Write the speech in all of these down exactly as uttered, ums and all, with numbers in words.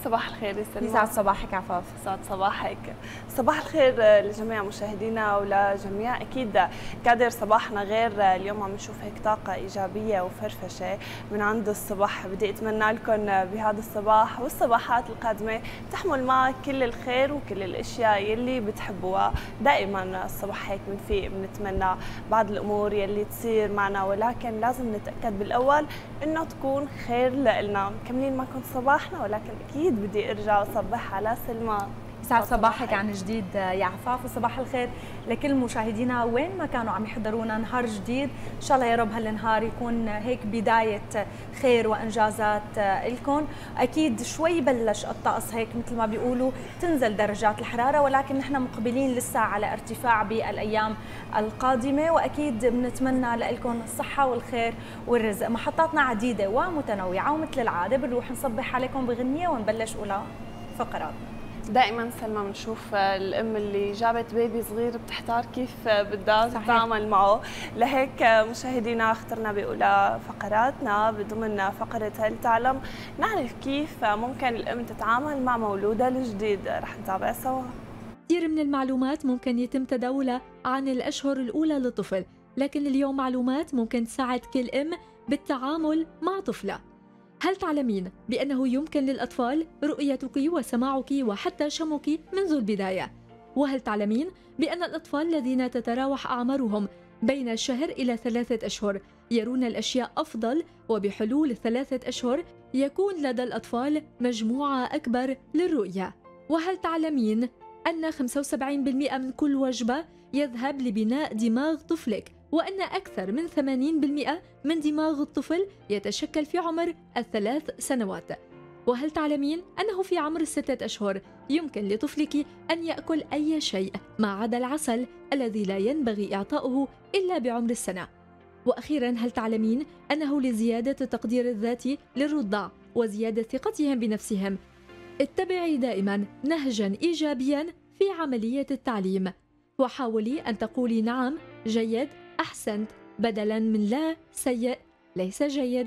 صباح الخير يا سلمى. يسعد صباحك عفاف. يسعد صباحك. صباح الخير لجميع مشاهدينا ولجميع اكيد كادر صباحنا غير. اليوم عم نشوف هيك طاقه ايجابيه وفرفشه من عند الصبح. بدي اتمنى لكم بهذا الصباح والصباحات القادمه تحمل معك كل الخير وكل الاشياء يلي بتحبوها. دائما الصبح هيك بنفيق بنتمنى بعض الامور يلي تصير معنا، ولكن لازم نتاكد بالاول انه تكون خير لنا. مكملين معكم صباحنا، ولكن اكيد بدي ارجع اصبح على سلمى. يسعد صباحك عن جديد يا عفاف، وصباح الخير لكل مشاهدينا وين ما كانوا عم يحضرونا. نهار جديد ان شاء الله يا رب هالنهار يكون هيك بدايه خير وانجازات لكم. اكيد شوي بلش الطقس هيك مثل ما بيقولوا تنزل درجات الحراره، ولكن نحن مقبلين لسه على ارتفاع بالايام القادمه، واكيد بنتمنى لكم الصحه والخير والرزق. محطاتنا عديده ومتنوعه، ومثل العاده بنروح نصبح عليكم بغنيه ونبلش اولى فقراتنا. دائما سلمى بنشوف الام اللي جابت بيبي صغير بتحتار كيف بدها تتعامل معه، لهيك مشاهدينا اخترنا باولى فقراتنا بضمن فقره هل تعلم نعرف كيف ممكن الام تتعامل مع مولودها الجديد. رح نتابع سوا. كثير من المعلومات ممكن يتم تداولها عن الاشهر الاولى للطفل، لكن اليوم معلومات ممكن تساعد كل ام بالتعامل مع طفلها. هل تعلمين بأنه يمكن للأطفال رؤيتك وسماعك وحتى شمك منذ البداية؟ وهل تعلمين بأن الأطفال الذين تتراوح أعمارهم بين شهر إلى ثلاثة أشهر يرون الأشياء أفضل، وبحلول ثلاثة أشهر يكون لدى الأطفال مجموعة أكبر للرؤية؟ وهل تعلمين أن خمسة وسبعين بالمئة من كل وجبة يذهب لبناء دماغ طفلك، وأن أكثر من ثمانين بالمئة من دماغ الطفل يتشكل في عمر الثلاث سنوات؟ وهل تعلمين أنه في عمر الستة أشهر يمكن لطفلك أن يأكل أي شيء ما عدا العسل الذي لا ينبغي إعطاؤه إلا بعمر السنة؟ وأخيراً، هل تعلمين أنه لزيادة التقدير الذاتي للرضع وزيادة ثقتهم بنفسهم اتبعي دائماً نهجاً إيجابياً في عملية التعليم، وحاولي أن تقولي نعم، جيد، أحسنت، بدلاً من لا، سيء، ليس جيد.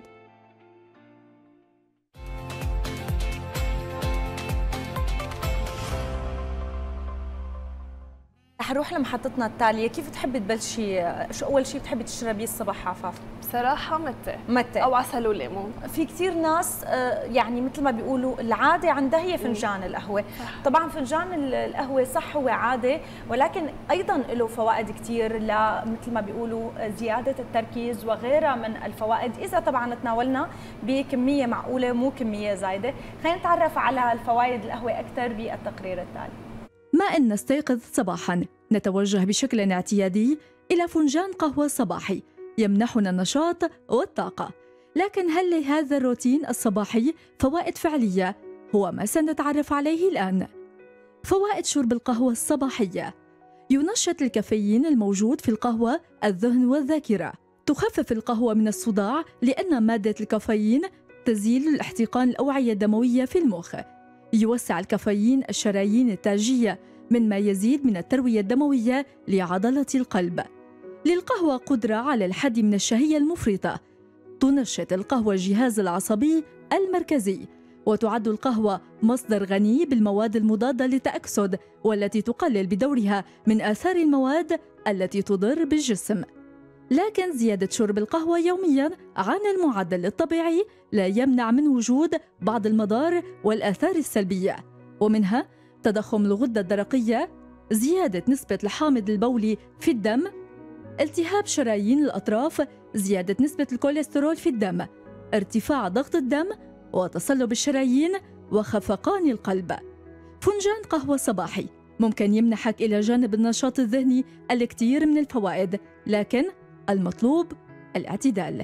رح نروح لمحطتنا التالية. كيف بتحبي تبلشي؟ شو أول شيء بتحبي تشربيه الصبح عفاف؟ بصراحة متى متى أو عسل وليمون. في كثير ناس يعني مثل ما بيقولوا العادة عندها هي فنجان القهوة. طبعا فنجان القهوة صح هو عادة، ولكن أيضا له فوائد كثير مثل ما بيقولوا زيادة التركيز وغيرها من الفوائد، إذا طبعا تناولنا بكمية معقولة مو كمية زايدة. خلينا نتعرف على الفوائد القهوة أكثر بالتقرير التالي. ما إن نستيقظ صباحاً نتوجه بشكل اعتيادي إلى فنجان قهوة صباحي يمنحنا النشاط والطاقة، لكن هل لهذا الروتين الصباحي فوائد فعلية؟ هو ما سنتعرف عليه الآن. فوائد شرب القهوة الصباحية: ينشط الكافيين الموجود في القهوة الذهن والذاكرة. تخفف القهوة من الصداع لأن مادة الكافيين تزيل الاحتقان الأوعية الدموية في المخ. يوسع الكافيين الشرايين التاجية مما يزيد من التروية الدموية لعضلة القلب. للقهوة قدرة على الحد من الشهية المفرطة. تنشط القهوة الجهاز العصبي المركزي، وتعد القهوة مصدر غني بالمواد المضادة للتأكسد، والتي تقلل بدورها من آثار المواد التي تضر بالجسم. لكن زيادة شرب القهوة يومياً عن المعدل الطبيعي لا يمنع من وجود بعض المضار والآثار السلبية، ومنها تضخم الغدة الدرقية، زيادة نسبة الحامض البولي في الدم، التهاب شرايين الأطراف، زيادة نسبة الكوليسترول في الدم، ارتفاع ضغط الدم، وتصلب الشرايين، وخفقان القلب. فنجان قهوة صباحي ممكن يمنحك إلى جانب النشاط الذهني الكثير من الفوائد، لكن المطلوب الاعتدال.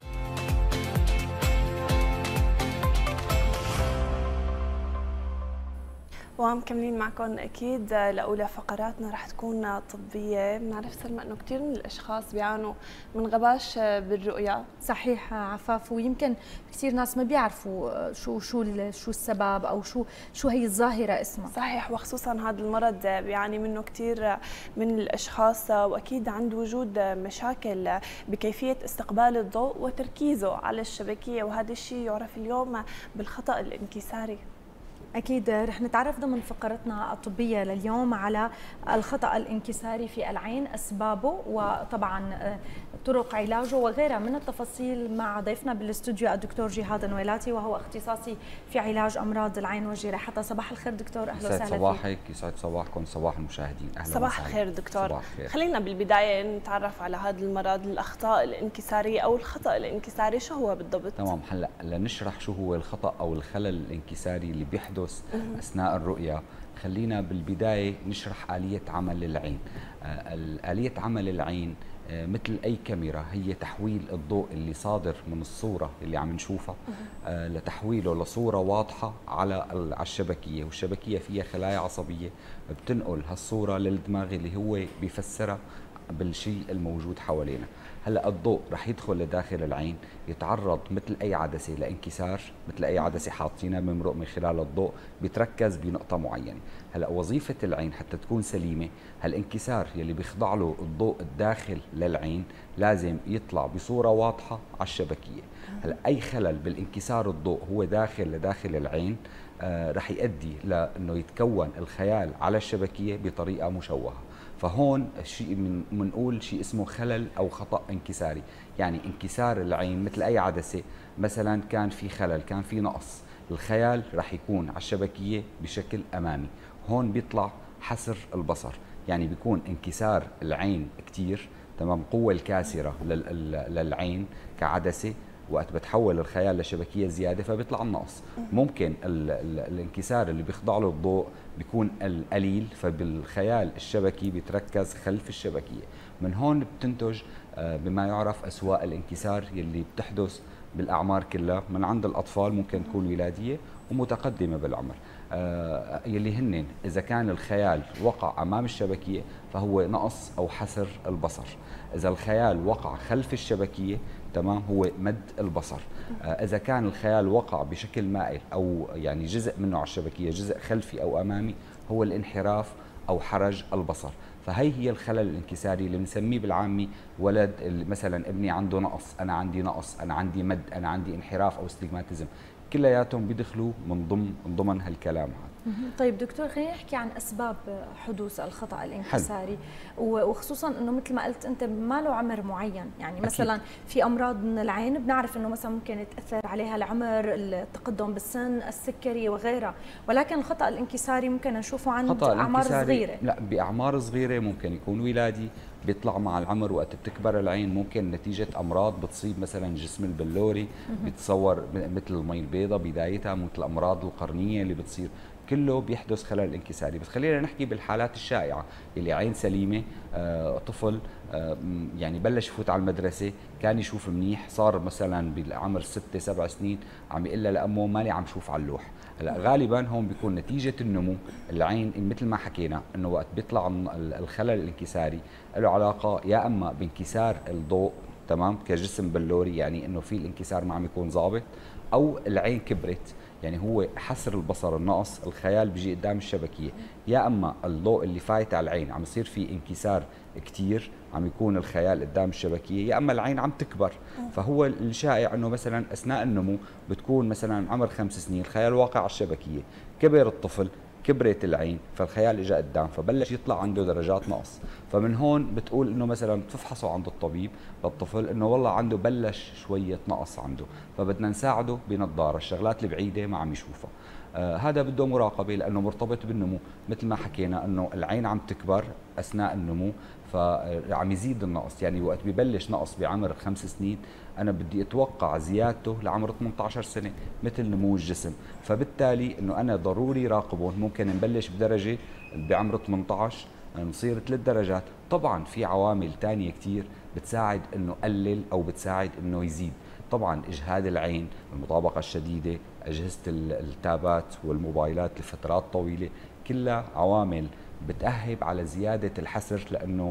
ومكملين معكم اكيد لاولى فقراتنا رح تكون طبيه. بنعرف سلمى انه كثير من الاشخاص بيعانوا من غباش بالرؤيه. صحيح عفاف، ويمكن كثير ناس ما بيعرفوا شو شو شو السبب او شو شو هي الظاهره اسمها. صحيح، وخصوصا هذا المرض بيعاني منه كثير من الاشخاص، واكيد عند وجود مشاكل بكيفيه استقبال الضوء وتركيزه على الشبكيه، وهذا الشيء يعرف اليوم بالخطا الانكساري. أكيد رح نتعرف ضمن فقرتنا الطبية لليوم على الخطأ الانكساري في العين، أسبابه وطبعا طرق علاجه وغيرها من التفاصيل مع ضيفنا بالاستوديو الدكتور جهاد النويلاتي، وهو اختصاصي في علاج أمراض العين والجراحة. صباح الخير دكتور، أهلا وسهلا فيك. يسعد صباحك، يسعد صباحكم، صباح المشاهدين. أهلا صباح الخير دكتور. صباح الخير. خلينا بالبداية نتعرف على هذا المرض، الأخطاء الانكسارية أو الخطأ الانكساري، شو هو بالضبط؟ تمام. هلا لنشرح شو هو الخطأ أو الخلل الانكساري اللي بيحدث أثناء الرؤية. خلينا بالبداية نشرح آلية عمل العين. آلية عمل العين مثل أي كاميرا هي تحويل الضوء اللي صادر من الصورة اللي عم نشوفها لتحويله لصورة واضحة على الشبكية، والشبكية فيها خلايا عصبية بتنقل هالصورة للدماغ اللي هو بيفسرها بالشيء الموجود حوالينا. هلا الضوء رح يدخل لداخل العين، يتعرض مثل اي عدسه لانكسار، مثل اي عدسه حاطينها بمرق من خلال الضوء، بيتركز بنقطه معينه. هلا وظيفه العين حتى تكون سليمه، هالانكسار يلي بيخضع له الضوء الداخل للعين لازم يطلع بصوره واضحه على الشبكيه. هلا اي خلل بالانكسار الضوء هو داخل لداخل العين آه رح يؤدي لانه يتكون الخيال على الشبكيه بطريقه مشوهه. فهون شيء من بنقول شيء اسمه خلل او خطا انكساري، يعني انكسار العين مثل اي عدسه، مثلا كان في خلل، كان في نقص، الخيال رح يكون على الشبكيه بشكل امامي. هون بيطلع حسر البصر، يعني بيكون انكسار العين كثير، تمام، قوه الكاسره للعين كعدسه، وقت بتحول الخيال لشبكيه زياده فبيطلع النقص. ممكن ال ال الانكسار اللي بيخضع له الضوء بيكون القليل، فبالخيال الشبكي بيتركز خلف الشبكيه. من هون بتنتج بما يعرف اسواء الانكسار يلي بتحدث بالاعمار كلها، من عند الاطفال ممكن تكون ولاديه ومتقدمه بالعمر، يلي هن اذا كان الخيال وقع امام الشبكيه فهو نقص او حسر البصر، اذا الخيال وقع خلف الشبكيه تمام هو مد البصر، اذا كان الخيال وقع بشكل مائل او يعني جزء منه على الشبكيه، جزء خلفي او امامي، هو الانحراف او حرج البصر. فهي هي الخلل الانكساري اللي بنسميه بالعامي ولد مثلا ابني عنده نقص، انا عندي نقص، انا عندي مد، انا عندي انحراف او استجماتيزم، كلياتهم بيدخلوا من ضمن من ضمن هالكلام هذا. طيب دكتور، خلينا نحكي عن اسباب حدوث الخطا الانكساري، وخصوصا انه مثل ما قلت انت ما له عمر معين، يعني مثلا أكيد. في امراض من العين بنعرف انه مثلا ممكن يتاثر عليها العمر، التقدم بالسن، السكري وغيرها، ولكن الخطا الانكساري ممكن نشوفه عند اعمار صغيره. لا، باعمار صغيره ممكن يكون ولادي، بيطلع مع العمر وقت بتكبر العين ممكن نتيجه امراض بتصيب مثلا الجسم البلوري، بيتصور مثل المي البيضاء بدايتها، مثل الامراض القرنيه اللي بتصير، كله بيحدث خلل انكساري. بس خلينا نحكي بالحالات الشائعه اللي عين سليمه، آه طفل آه يعني بلش يفوت على المدرسه، كان يشوف منيح، صار مثلا بالعمر ستة سبع سنين عم يقول لامه مالي عم شوف على اللوح. هلا غالبا هون بيكون نتيجه النمو، العين مثل ما حكينا انه وقت بيطلع الخلل الانكساري له علاقه يا اما بانكسار الضوء، تمام، كجسم بلوري، يعني انه في الانكسار ما عم يكون ظابط، او العين كبرت، يعني هو حسر البصر، النقص، الخيال بيجي قدام الشبكيه، يا اما الضوء اللي فايت على العين عم يصير فيه انكسار كثير، عم يكون الخيال قدام الشبكيه، يا اما العين عم تكبر. فهو الشائع انه مثلا اثناء النمو بتكون مثلا عمر خمس سنين الخيال واقع على الشبكيه، كبر الطفل، كبرت العين، فالخيال اجى قدام، فبلش يطلع عنده درجات نقص. فمن هون بتقول انه مثلا تفحصه عند الطبيب للطفل انه والله عنده بلش شويه نقص عنده، فبدنا نساعده بنظاره، الشغلات البعيده ما عم يشوفها. آه هذا بده مراقبه لانه مرتبط بالنمو، مثل ما حكينا انه العين عم تكبر اثناء النمو، فعم يزيد النقص، يعني وقت ببلش نقص بعمر خمس سنين انا بدي اتوقع زيادته لعمر ثمانية عشر سنه مثل نمو الجسم، فبالتالي انه انا ضروري راقبهم. ممكن نبلش بدرجه بعمر ثمانية عشر نصير ثلاث درجات. طبعا في عوامل ثانيه كثير بتساعد انه قلل او بتساعد انه يزيد، طبعا اجهاد العين، المطابقه الشديده، اجهزه التابات والموبايلات لفترات طويله، كلها عوامل بتأهب على زيادة الحسر، لأنه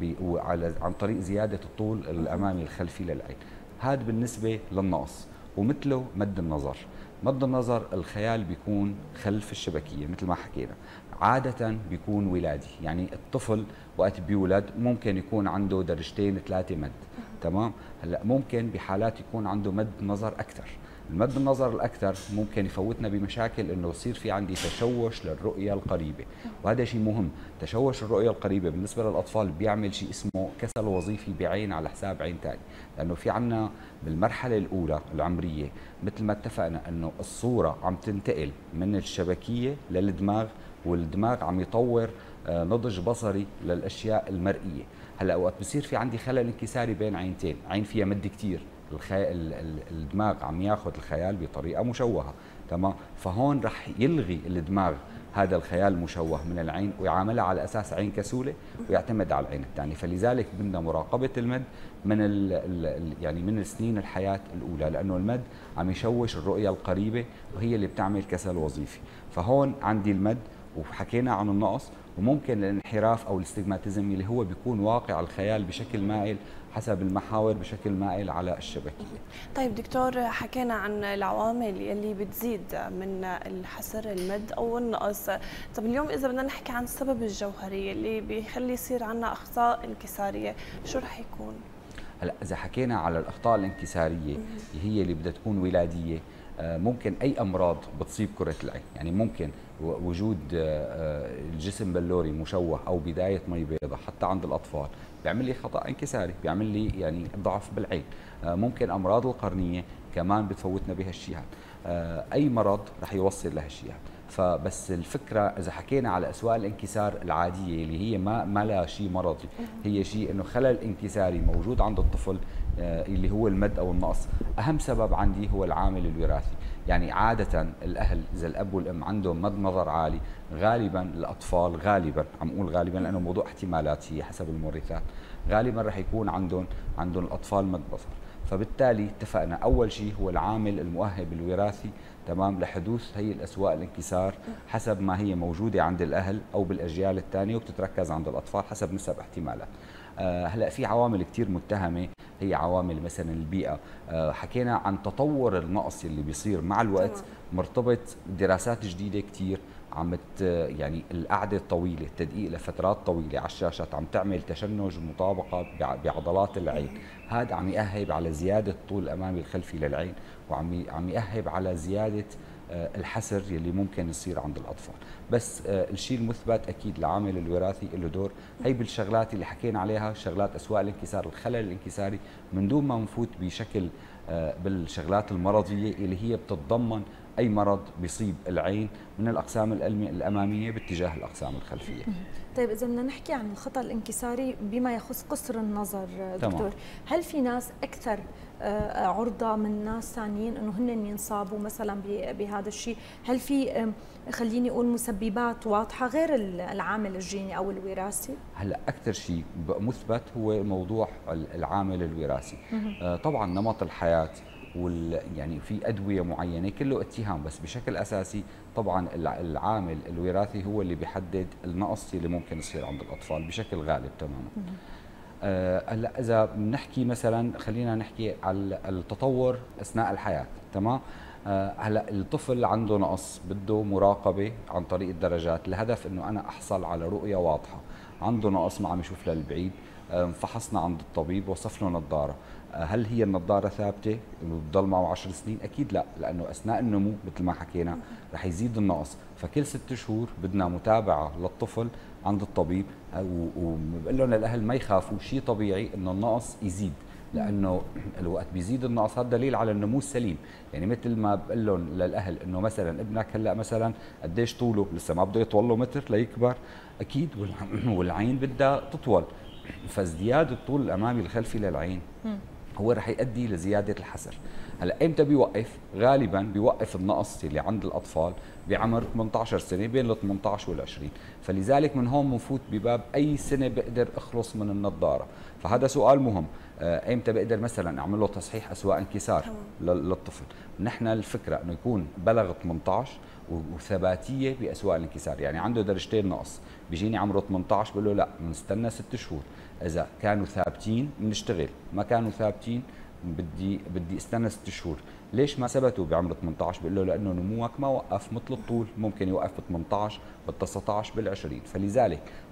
على عن طريق زيادة الطول الأمامي الخلفي للعين. هذا بالنسبة للنقص. ومثله مد النظر، مد النظر الخيال بيكون خلف الشبكية مثل ما حكينا، عادة بيكون ولادي، يعني الطفل وقت بيولد ممكن يكون عنده درجتين ثلاثة مد، تمام؟ هلا ممكن بحالات يكون عنده مد نظر أكثر، المد النظر الاكثر ممكن يفوتنا بمشاكل انه يصير في عندي تشوش للرؤيه القريبه، وهذا شيء مهم. تشوش الرؤيه القريبه بالنسبه للاطفال بيعمل شيء اسمه كسل وظيفي بعين على حساب عين ثاني، لانه في عندنا بالمرحله الاولى العمريه مثل ما اتفقنا انه الصوره عم تنتقل من الشبكيه للدماغ، والدماغ عم يطور نضج بصري للاشياء المرئيه. هلا وقت بصير في عندي خلل انكساري بين عينتين، عين فيها مد كثير، الخي... الدماغ عم ياخذ الخيال بطريقه مشوهه، تمام؟ فهون رح يلغي الدماغ هذا الخيال المشوه من العين ويعاملها على اساس عين كسوله ويعتمد على العين الثانيه، فلذلك بدنا مراقبه المد من ال ال يعني من سنين الحياه الاولى، لانه المد عم يشوش الرؤيه القريبه وهي اللي بتعمل كسل وظيفي. فهون عندي المد، وحكينا عن النقص، وممكن الانحراف او الاستجماتيزم اللي هو بيكون واقع الخيال بشكل مائل حسب المحاور بشكل مائل على الشبكيه. طيب دكتور، حكينا عن العوامل يلي بتزيد من الحسر المد او النقص، طب اليوم اذا بدنا نحكي عن السبب الجوهري اللي بيخلي يصير عندنا اخطاء انكساريه، شو رح يكون؟ هلا اذا حكينا على الاخطاء الانكساريه هي اللي بدها تكون ولاديه، ممكن اي امراض بتصيب كره العين، يعني ممكن وجود الجسم بلوري مشوه او بدايه مي بيضاء حتى عند الاطفال بيعمل لي خطا انكساري، بيعمل لي يعني ضعف بالعين. ممكن امراض القرنيه كمان بتفوتنا بهالشيء هذا، اي مرض رح يوصل لهالشيء هذا. فبس الفكره اذا حكينا على اسواق الانكسار العاديه اللي هي ما ما لها شيء مرضي، هي شيء انه خلل انكساري موجود عند الطفل اللي هو المد او النقص، اهم سبب عندي هو العامل الوراثي. يعني عاده الاهل اذا الاب والام عندهم مد نظر عالي، غالبا الاطفال غالبا عم اقول غالبا لانه موضوع احتمالات هي حسب المورثات، غالبا رح يكون عندهم عندهم الاطفال مد بصر. فبالتالي اتفقنا اول شيء هو العامل المؤهب الوراثي، تمام، لحدوث هي الاسواق الانكسار حسب ما هي موجوده عند الاهل او بالاجيال الثانيه، وبتتركز عند الاطفال حسب نسب احتمالات. أه هلا في عوامل كثير متهمه، هي عوامل مثلا البيئه، أه حكينا عن تطور النقص اللي بيصير مع الوقت، مرتبط دراسات جديده كثير عم يعني القعده الطويله، التدقيق لفترات طويله على الشاشات عم تعمل تشنج مطابقه بعضلات العين، هذا عم يأهب على زياده الطول الامامي الخلفي للعين، وعم عم يأهب على زياده الحسر يلي ممكن يصير عند الاطفال. بس الشيء المثبت اكيد العامل الوراثي له دور، هي بالشغلات اللي حكينا عليها، شغلات اسواق الانكسار، الخلل الانكساري، من دون ما نفوت بشكل بالشغلات المرضيه اللي هي بتتضمن اي مرض بيصيب العين من الاقسام الاماميه باتجاه الاقسام الخلفيه. طيب اذا بدنا نحكي عن الخطا الانكساري بما يخص قصر النظر دكتور، تمام. هل في ناس اكثر عرضه من ناس ثانيين انه هن ينصابوا مثلا بهذا الشيء؟ هل في خليني اقول مسببات واضحه غير العامل الجيني او الوراثي؟ هلا اكثر شيء مثبت هو موضوع العامل الوراثي. طبعا نمط الحياه وال يعني في ادويه معينه كله اتهام، بس بشكل اساسي طبعا العامل الوراثي هو اللي بيحدد النقص اللي ممكن يصير عند الاطفال بشكل غالب تماما. هلا آه اذا بنحكي مثلا خلينا نحكي على التطور اثناء الحياه، تمام؟ آه هلا الطفل عنده نقص بده مراقبه عن طريق الدرجات، الهدف انه انا احصل على رؤيه واضحه، عنده نقص ما عم يشوف للبعيد، آه فحصنا عند الطبيب وصف له نظاره، هل هي النظاره ثابته انه بتضل معه عشر سنين؟ اكيد لا، لانه اثناء النمو مثل ما حكينا رح يزيد النقص، فكل ست شهور بدنا متابعه للطفل عند الطبيب، وبقول لهم للاهل ما يخافوا، شيء طبيعي انه النقص يزيد، لانه الوقت بيزيد النقص هذا دليل على النمو السليم. يعني مثل ما بقول لهم للاهل انه مثلا ابنك هلا مثلا قديش طوله، لسه ما بده يطول له متر ليكبر، اكيد والعين بدها تطول، فازدياد الطول الامامي الخلفي للعين هو رح يؤدي لزياده الحسر. هلا امتى بيوقف؟ غالبا بيوقف النقص اللي عند الاطفال بعمر ثمانية عشر سنه، بين ال ثمانية عشر وال عشرين، فلذلك من هون بنفوت بباب اي سنه بقدر اخلص من النظاره، فهذا سؤال مهم، امتى بقدر مثلا اعمل له تصحيح اسواق انكسار للطفل؟ نحن الفكره انه يكون بلغ ثمانية عشر وثباتيه باسواق الانكسار، يعني عنده درجتين نقص، بيجيني عمره ثمانية عشر بقول له لا بنستنى ست شهور، اذا كانوا ثابتين بنشتغل، ما كانوا ثابتين بدي بدي استنى ست شهور. ليش ما ثبتوا بعمر ثمانية عشر؟ بقول له لانه نموك ما وقف، مثل الطول ممكن يوقف ب ثمانية عشر بال تسعة عشر بال عشرين، فلذلك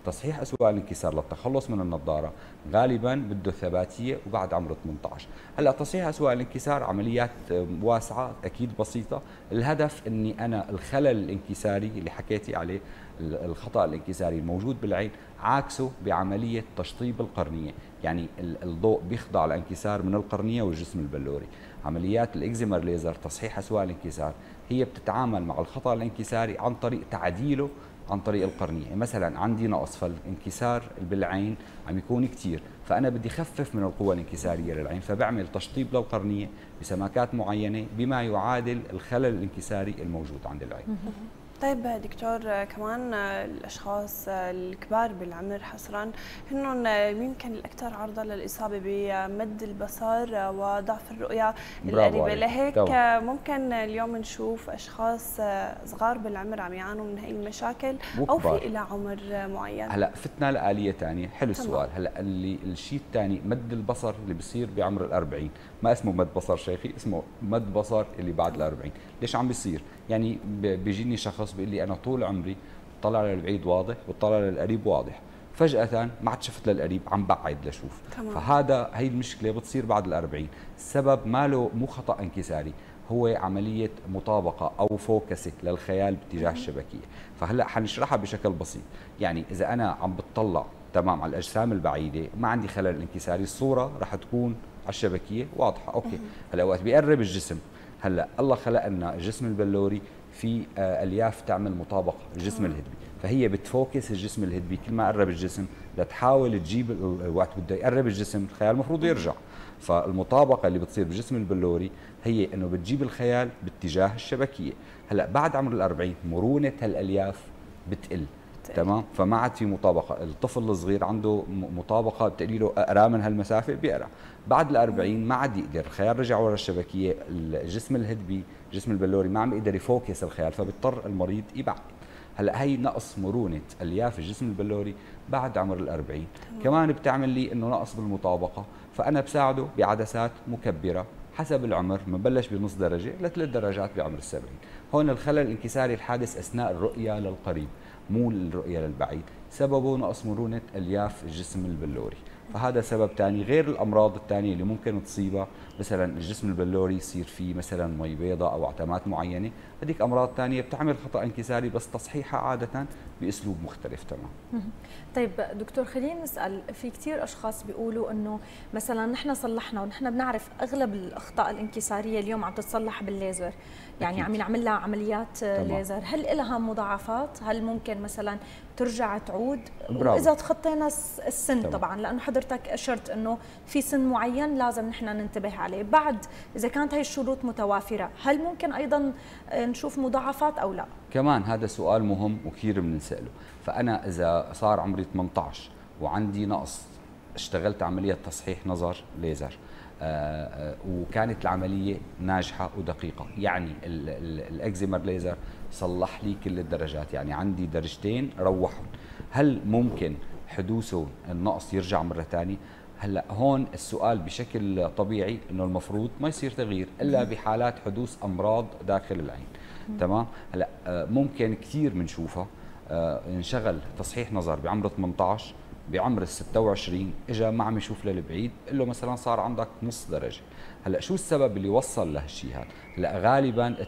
تصحيح اسواق الانكسار للتخلص من النظاره غالبا بده ثباتيه وبعد عمر ثمانية عشر. هلا تصحيح اسواق الانكسار عمليات واسعه اكيد بسيطه، الهدف اني انا الخلل الانكساري اللي حكيتي عليه، الخطا الانكساري الموجود بالعين عاكسه بعمليه تشطيب القرنيه، يعني الضوء بيخضع لانكسار من القرنيه والجسم البلوري. عمليات الاكزيمر ليزر تصحيح اسواق الانكسار هي بتتعامل مع الخطا الانكساري عن طريق تعديله عن طريق القرنيه. مثلا عندي نقص، فالانكسار بالعين عم يكون كثير، فانا بدي خفف من القوه الانكساريه للعين، فبعمل تشطيب للقرنيه بسماكات معينه بما يعادل الخلل الانكساري الموجود عند العين. طيب دكتور، كمان الاشخاص الكبار بالعمر حصرا هن يمكن الاكثر عرضه للاصابه بمد البصر وضعف الرؤيه القريبه، لهيك طبعا ممكن اليوم نشوف اشخاص صغار بالعمر عم يعانوا من هي المشاكل او في الى عمر معين. هلا فتنا لآلية ثانيه، حلو السؤال. هلا اللي الشيء الثاني مد البصر اللي بصير بعمر الأربعين، ما اسمه مد بصر شيخي، اسمه مد بصر اللي بعد الأربعين. ليش عم بيصير؟ يعني بيجيني شخص بيقول لي انا طول عمري طلع للبعيد واضح وطلع للقريب واضح، فجأة ما عاد شفت للقريب، عم بعد لشوف. تمام. فهذا هي المشكلة بتصير بعد الأربعين. السبب ماله مو خطأ انكساري، هو عملية مطابقة أو فوكسة للخيال باتجاه الشبكية. فهلا حنشرحها بشكل بسيط. يعني إذا أنا عم بتطلع تمام على الأجسام البعيدة ما عندي خلل انكساري، الصورة رح تكون على الشبكية واضحة. أوكي. هلا وقت بيقرب الجسم، هلا الله خلق لنا الجسم البلوري في الياف تعمل مطابقه الجسم الهدبي، فهي بتفوكس الجسم الهدبي كل ما قرب الجسم لتحاول تجيب وقت بده يقرب الجسم الخيال المفروض يرجع. فالمطابقه اللي بتصير بالجسم البلوري هي انه بتجيب الخيال باتجاه الشبكيه. هلا بعد عمر الأربعين مرونه هالالياف بتقل، تمام، فما عاد في مطابقه. الطفل الصغير عنده مطابقه بتقلي له اقرا من هالمسافه بيقرا. بعد الأربعين ما عاد يقدر، الخيال رجع ورا الشبكيه، الجسم الهدبي الجسم البلوري ما عم يقدر يفوكس الخيال، فبيضطر المريض يبعد. هلا هي نقص مرونه الياف الجسم البلوري بعد عمر الأربعين. كمان بتعمل لي انه نقص بالمطابقه، فانا بساعده بعدسات مكبره حسب العمر، بنبلش بنص درجه لثلاث درجات بعمر السبعين. هون الخلل الانكساري الحادث اثناء الرؤيه للقريب مو الرؤيه للبعيد، سببه نقص مرونه الياف الجسم البلوري. فهذا سبب ثاني غير الامراض الثانيه اللي ممكن تصيبها، مثلا الجسم البلوري يصير فيه مثلا مي بيضاء او عتمات معينه، هذيك امراض ثانيه بتعمل خطا انكساري بس تصحيحها عاده باسلوب مختلف. تمام. طيب دكتور، خلينا نسال، في كثير اشخاص بيقولوا انه مثلا نحن صلحنا، ونحن بنعرف اغلب الاخطاء الانكساريه اليوم عم تتصلح بالليزر، يعني أكيد. عم نعمل لها عمليات تمام. ليزر، هل لها مضاعفات؟ هل ممكن مثلا ترجع تعود؟ برافو. واذا تخطينا السن تمام. طبعا لانه حضرتك اشرت انه في سن معين لازم نحن ننتبه عليه، بعد اذا كانت هي الشروط متوافره هل ممكن ايضا نشوف مضاعفات او لا؟ كمان هذا سؤال مهم وكثير بنساله. فانا اذا صار عمري ثمانية عشر وعندي نقص، اشتغلت عمليه تصحيح نظر ليزر آه وكانت العمليه ناجحه ودقيقه، يعني الاكزيمر ليزر صلح لي كل الدرجات، يعني عندي درجتين روحهم، هل ممكن حدوثه النقص يرجع مره ثانيه؟ هلا هون السؤال بشكل طبيعي انه المفروض ما يصير تغيير الا بحالات حدوث امراض داخل العين. تمام. هلا ممكن كثير بنشوفها، انشغل تصحيح نظر بعمر ثمانية عشر، بعمر ال ستة وعشرين اجى ما عم يشوف للبعيد، قل له مثلا صار عندك نص درجه. هلا شو السبب اللي وصل لهالشيء هذا؟ هلا غالبا ال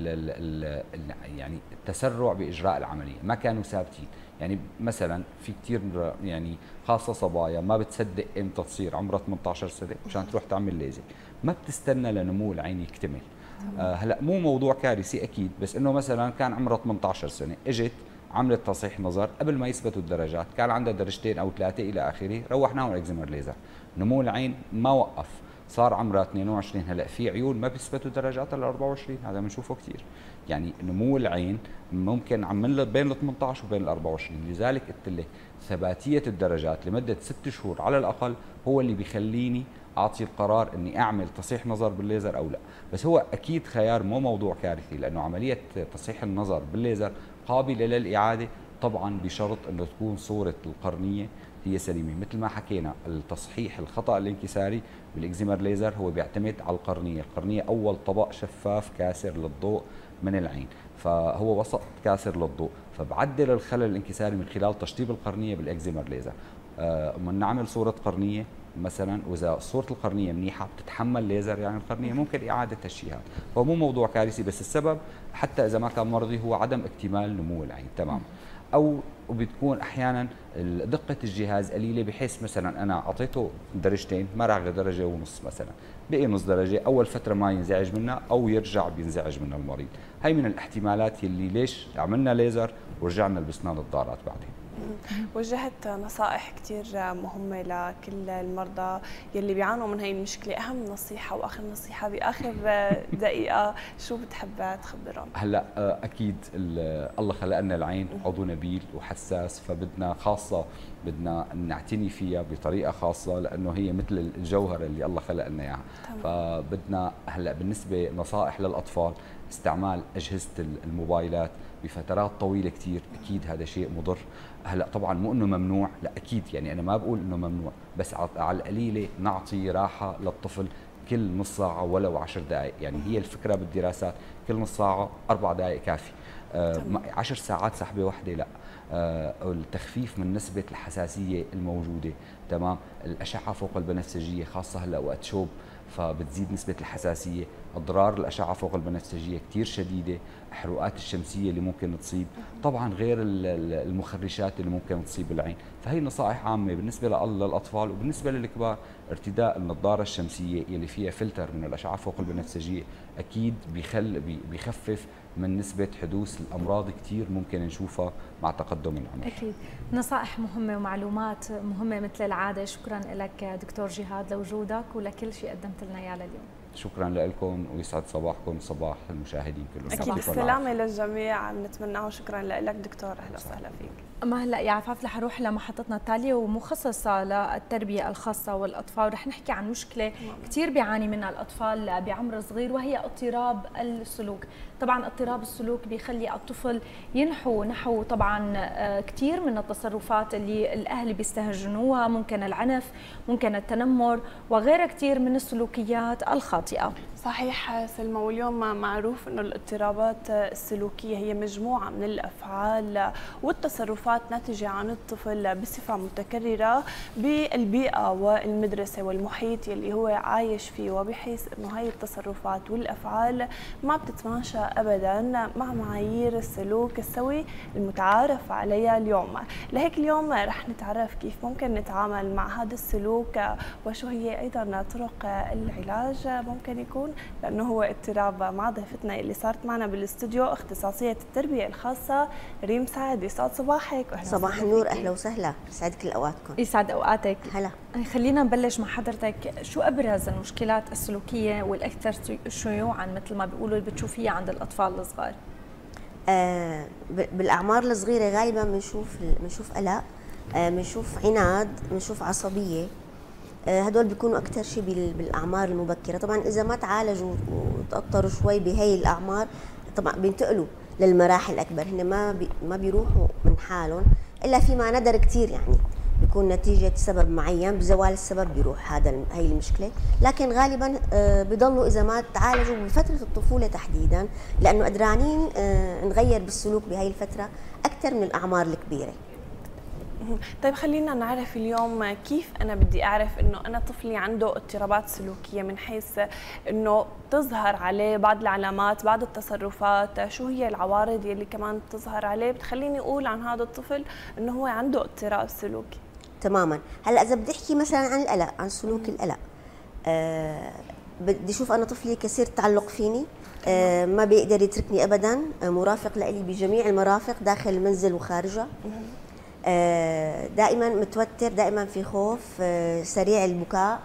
ال ال يعني التسرع باجراء العمليه، ما كانوا ثابتين. يعني مثلا في كثير يعني خاصه صبايا ما بتصدق امتى تصير عمرها ثمانية عشر سنه مشان تروح تعمل ليزك، ما بتستنى لنمو العين يكتمل. آه هلا مو موضوع كارثي اكيد، بس انه مثلا كان عمرها ثمانية عشر سنه، اجت عملت تصحيح نظر قبل ما يثبتوا الدرجات، كان عندها درجتين او ثلاثه الى اخره، روحناهم اكزيمر ليزر، نمو العين ما وقف، صار عمرها اثنين وعشرين، هلا في عيون ما بيثبتوا درجاتها ل أربعة وعشرين، هذا بنشوفه كثير. يعني نمو العين ممكن عم بين ال ثمانية عشر وبين ال أربعة وعشرين، لذلك قلت لك ثباتيه الدرجات لمده ست شهور على الاقل هو اللي بيخليني اعطي القرار اني اعمل تصحيح نظر بالليزر او لا. بس هو اكيد خيار مو موضوع كارثي، لانه عمليه تصحيح النظر بالليزر قابله للاعاده طبعا بشرط انه تكون صوره القرنيه هي سليمه. مثل ما حكينا التصحيح الخطا الانكساري بالاكزيمر ليزر هو بيعتمد على القرنيه، القرنيه اول طبق شفاف كاسر للضوء من العين، فهو وسط كاسر للضوء، فبعدل الخلل الانكساري من خلال تشطيب القرنيه بالاكزيمر ليزر. من نعمل صوره قرنيه مثلا، واذا صوره القرنيه منيحه بتتحمل ليزر يعني القرنيه ممكن اعاده تشييعها، فمو موضوع كارثي، بس السبب حتى اذا ما كان مرضي هو عدم اكتمال نمو العين تماما. او وبتكون احيانا دقه الجهاز قليله، بحيث مثلا انا اعطيته درجتين ما راح غير درجه ونص مثلا، بقي نص درجه، اول فتره ما ينزعج منها او يرجع بينزعج منها المريض. هي من الاحتمالات يلي ليش عملنا ليزر ورجعنا لبسنا نظارات بعدين. وجهت نصائح كثير مهمة لكل المرضى يلي بيعانوا من هي المشكلة، أهم نصيحة وآخر نصيحة بآخر دقيقة شو بتحب تخبرهم؟ هلا أكيد الله خلق لنا العين عضو نبيل وحساس، فبدنا خاصة بدنا نعتني فيها بطريقة خاصة، لأنه هي مثل الجوهرة اللي الله خلق لنا إياها. فبدنا هلا بالنسبة نصائح للأطفال، استعمال أجهزة الموبايلات بفترات طويلة كثير، أكيد هذا شيء مضر. هلا طبعا مو انه ممنوع، لا اكيد، يعني انا ما بقول انه ممنوع، بس على القليله نعطي راحه للطفل كل نص ساعه ولو عشر دقائق، يعني هي الفكره بالدراسات كل نص ساعه اربع دقائق كافي. آه عشر ساعات سحبه واحده لا. آه التخفيف من نسبه الحساسيه الموجوده، تمام. الاشعه فوق البنفسجيه خاصه هلا وقت شوب فبتزيد نسبة الحساسية. أضرار الأشعة فوق البنفسجية كتير شديدة، حروقات الشمسية اللي ممكن تصيب، طبعا غير المخرجات اللي ممكن تصيب العين. فهي نصائح عامة بالنسبة للأطفال، وبالنسبة للكبار ارتداء النظارة الشمسية اللي فيها فلتر من الأشعة فوق البنفسجية أكيد بيخل بيخفف من نسبة حدوث الأمراض كتير ممكن نشوفها مع تقدم العمر. أكيد نصائح مهمة ومعلومات مهمة مثل العادة. شكرا لك دكتور جهاد لوجودك ولكل شيء قدمت لنا إياه لليوم. شكرا لكم ويسعد صباحكم وصباح المشاهدين كلهم. أكيد السلامة للجميع بنتمناه، وشكرا لك دكتور، أهلا وسهلا فيك. ما هلا يا عفاف رح اروح لمحطتنا التاليه ومخصصه للتربيه الخاصه والاطفال، رح نحكي عن مشكله كثير بيعاني منها الاطفال بعمر صغير وهي اضطراب السلوك. طبعا اضطراب السلوك بيخلي الطفل ينحو نحو طبعا كثير من التصرفات اللي الاهل بيستهجنوها، ممكن العنف، ممكن التنمر وغيرها كثير من السلوكيات الخاطئه. صحيح سلمى، واليوم معروف انه الاضطرابات السلوكيه هي مجموعه من الافعال والتصرفات ناتجه عن الطفل بصفه متكرره بالبيئه والمدرسه والمحيط يلي هو عايش فيه، وبحيث انه هي التصرفات والافعال ما بتتماشى ابدا مع معايير السلوك السوي المتعارف عليها اليوم. لهيك اليوم رح نتعرف كيف ممكن نتعامل مع هذا السلوك وشو هي ايضا طرق العلاج ممكن يكون، لأنه هو اضطراب. مع ضيفتنا اللي صارت معنا بالاستوديو اختصاصية التربية الخاصة ريم سعد. يسعد صباحك. صباح النور، أهلا وسهلا، يسعد كل أوقاتكم. يسعد أوقاتك. هلا. خلينا نبلش مع حضرتك، شو أبرز المشكلات السلوكية والأكثر شيوعا مثل ما بيقولوا اللي بتشوفيها عند الأطفال الصغار؟ آه بالأعمار الصغيرة غالبا بنشوف بنشوف قلق، بنشوف آه عناد، بنشوف عصبية. هدول بيكونوا اكثر شيء بالاعمار المبكره. طبعا اذا ما تعالجوا وتاثروا شوي بهي الاعمار طبعا بينتقلوا للمراحل الاكبر، هن ما بي ما بيروحوا من حالهم الا فيما ندر كثير، يعني بيكون نتيجه سبب معين، بزوال السبب بيروح هذا هي المشكله. لكن غالبا بيضلوا اذا ما تعالجوا بفتره الطفوله تحديدا، لانه قدرانين نغير بالسلوك بهي الفتره اكثر من الاعمار الكبيره. طيب خلينا نعرف اليوم كيف أنا بدي أعرف إنه أنا طفلي عنده اضطرابات سلوكية، من حيث إنه تظهر عليه بعض العلامات، بعض التصرفات، شو هي العوارض يلي كمان بتظهر عليه بتخليني أقول عن هذا الطفل إنه هو عنده اضطراب سلوكي. تماما. هلا إذا بدي أحكي مثلا عن القلق، عن سلوك القلق، أه بدي أشوف أنا طفلي كثير تعلق فيني، أه ما بيقدر يتركني أبدا، مرافق لإلي بجميع المرافق داخل المنزل وخارجه. دائما متوتر، دائما في خوف، سريع البكاء،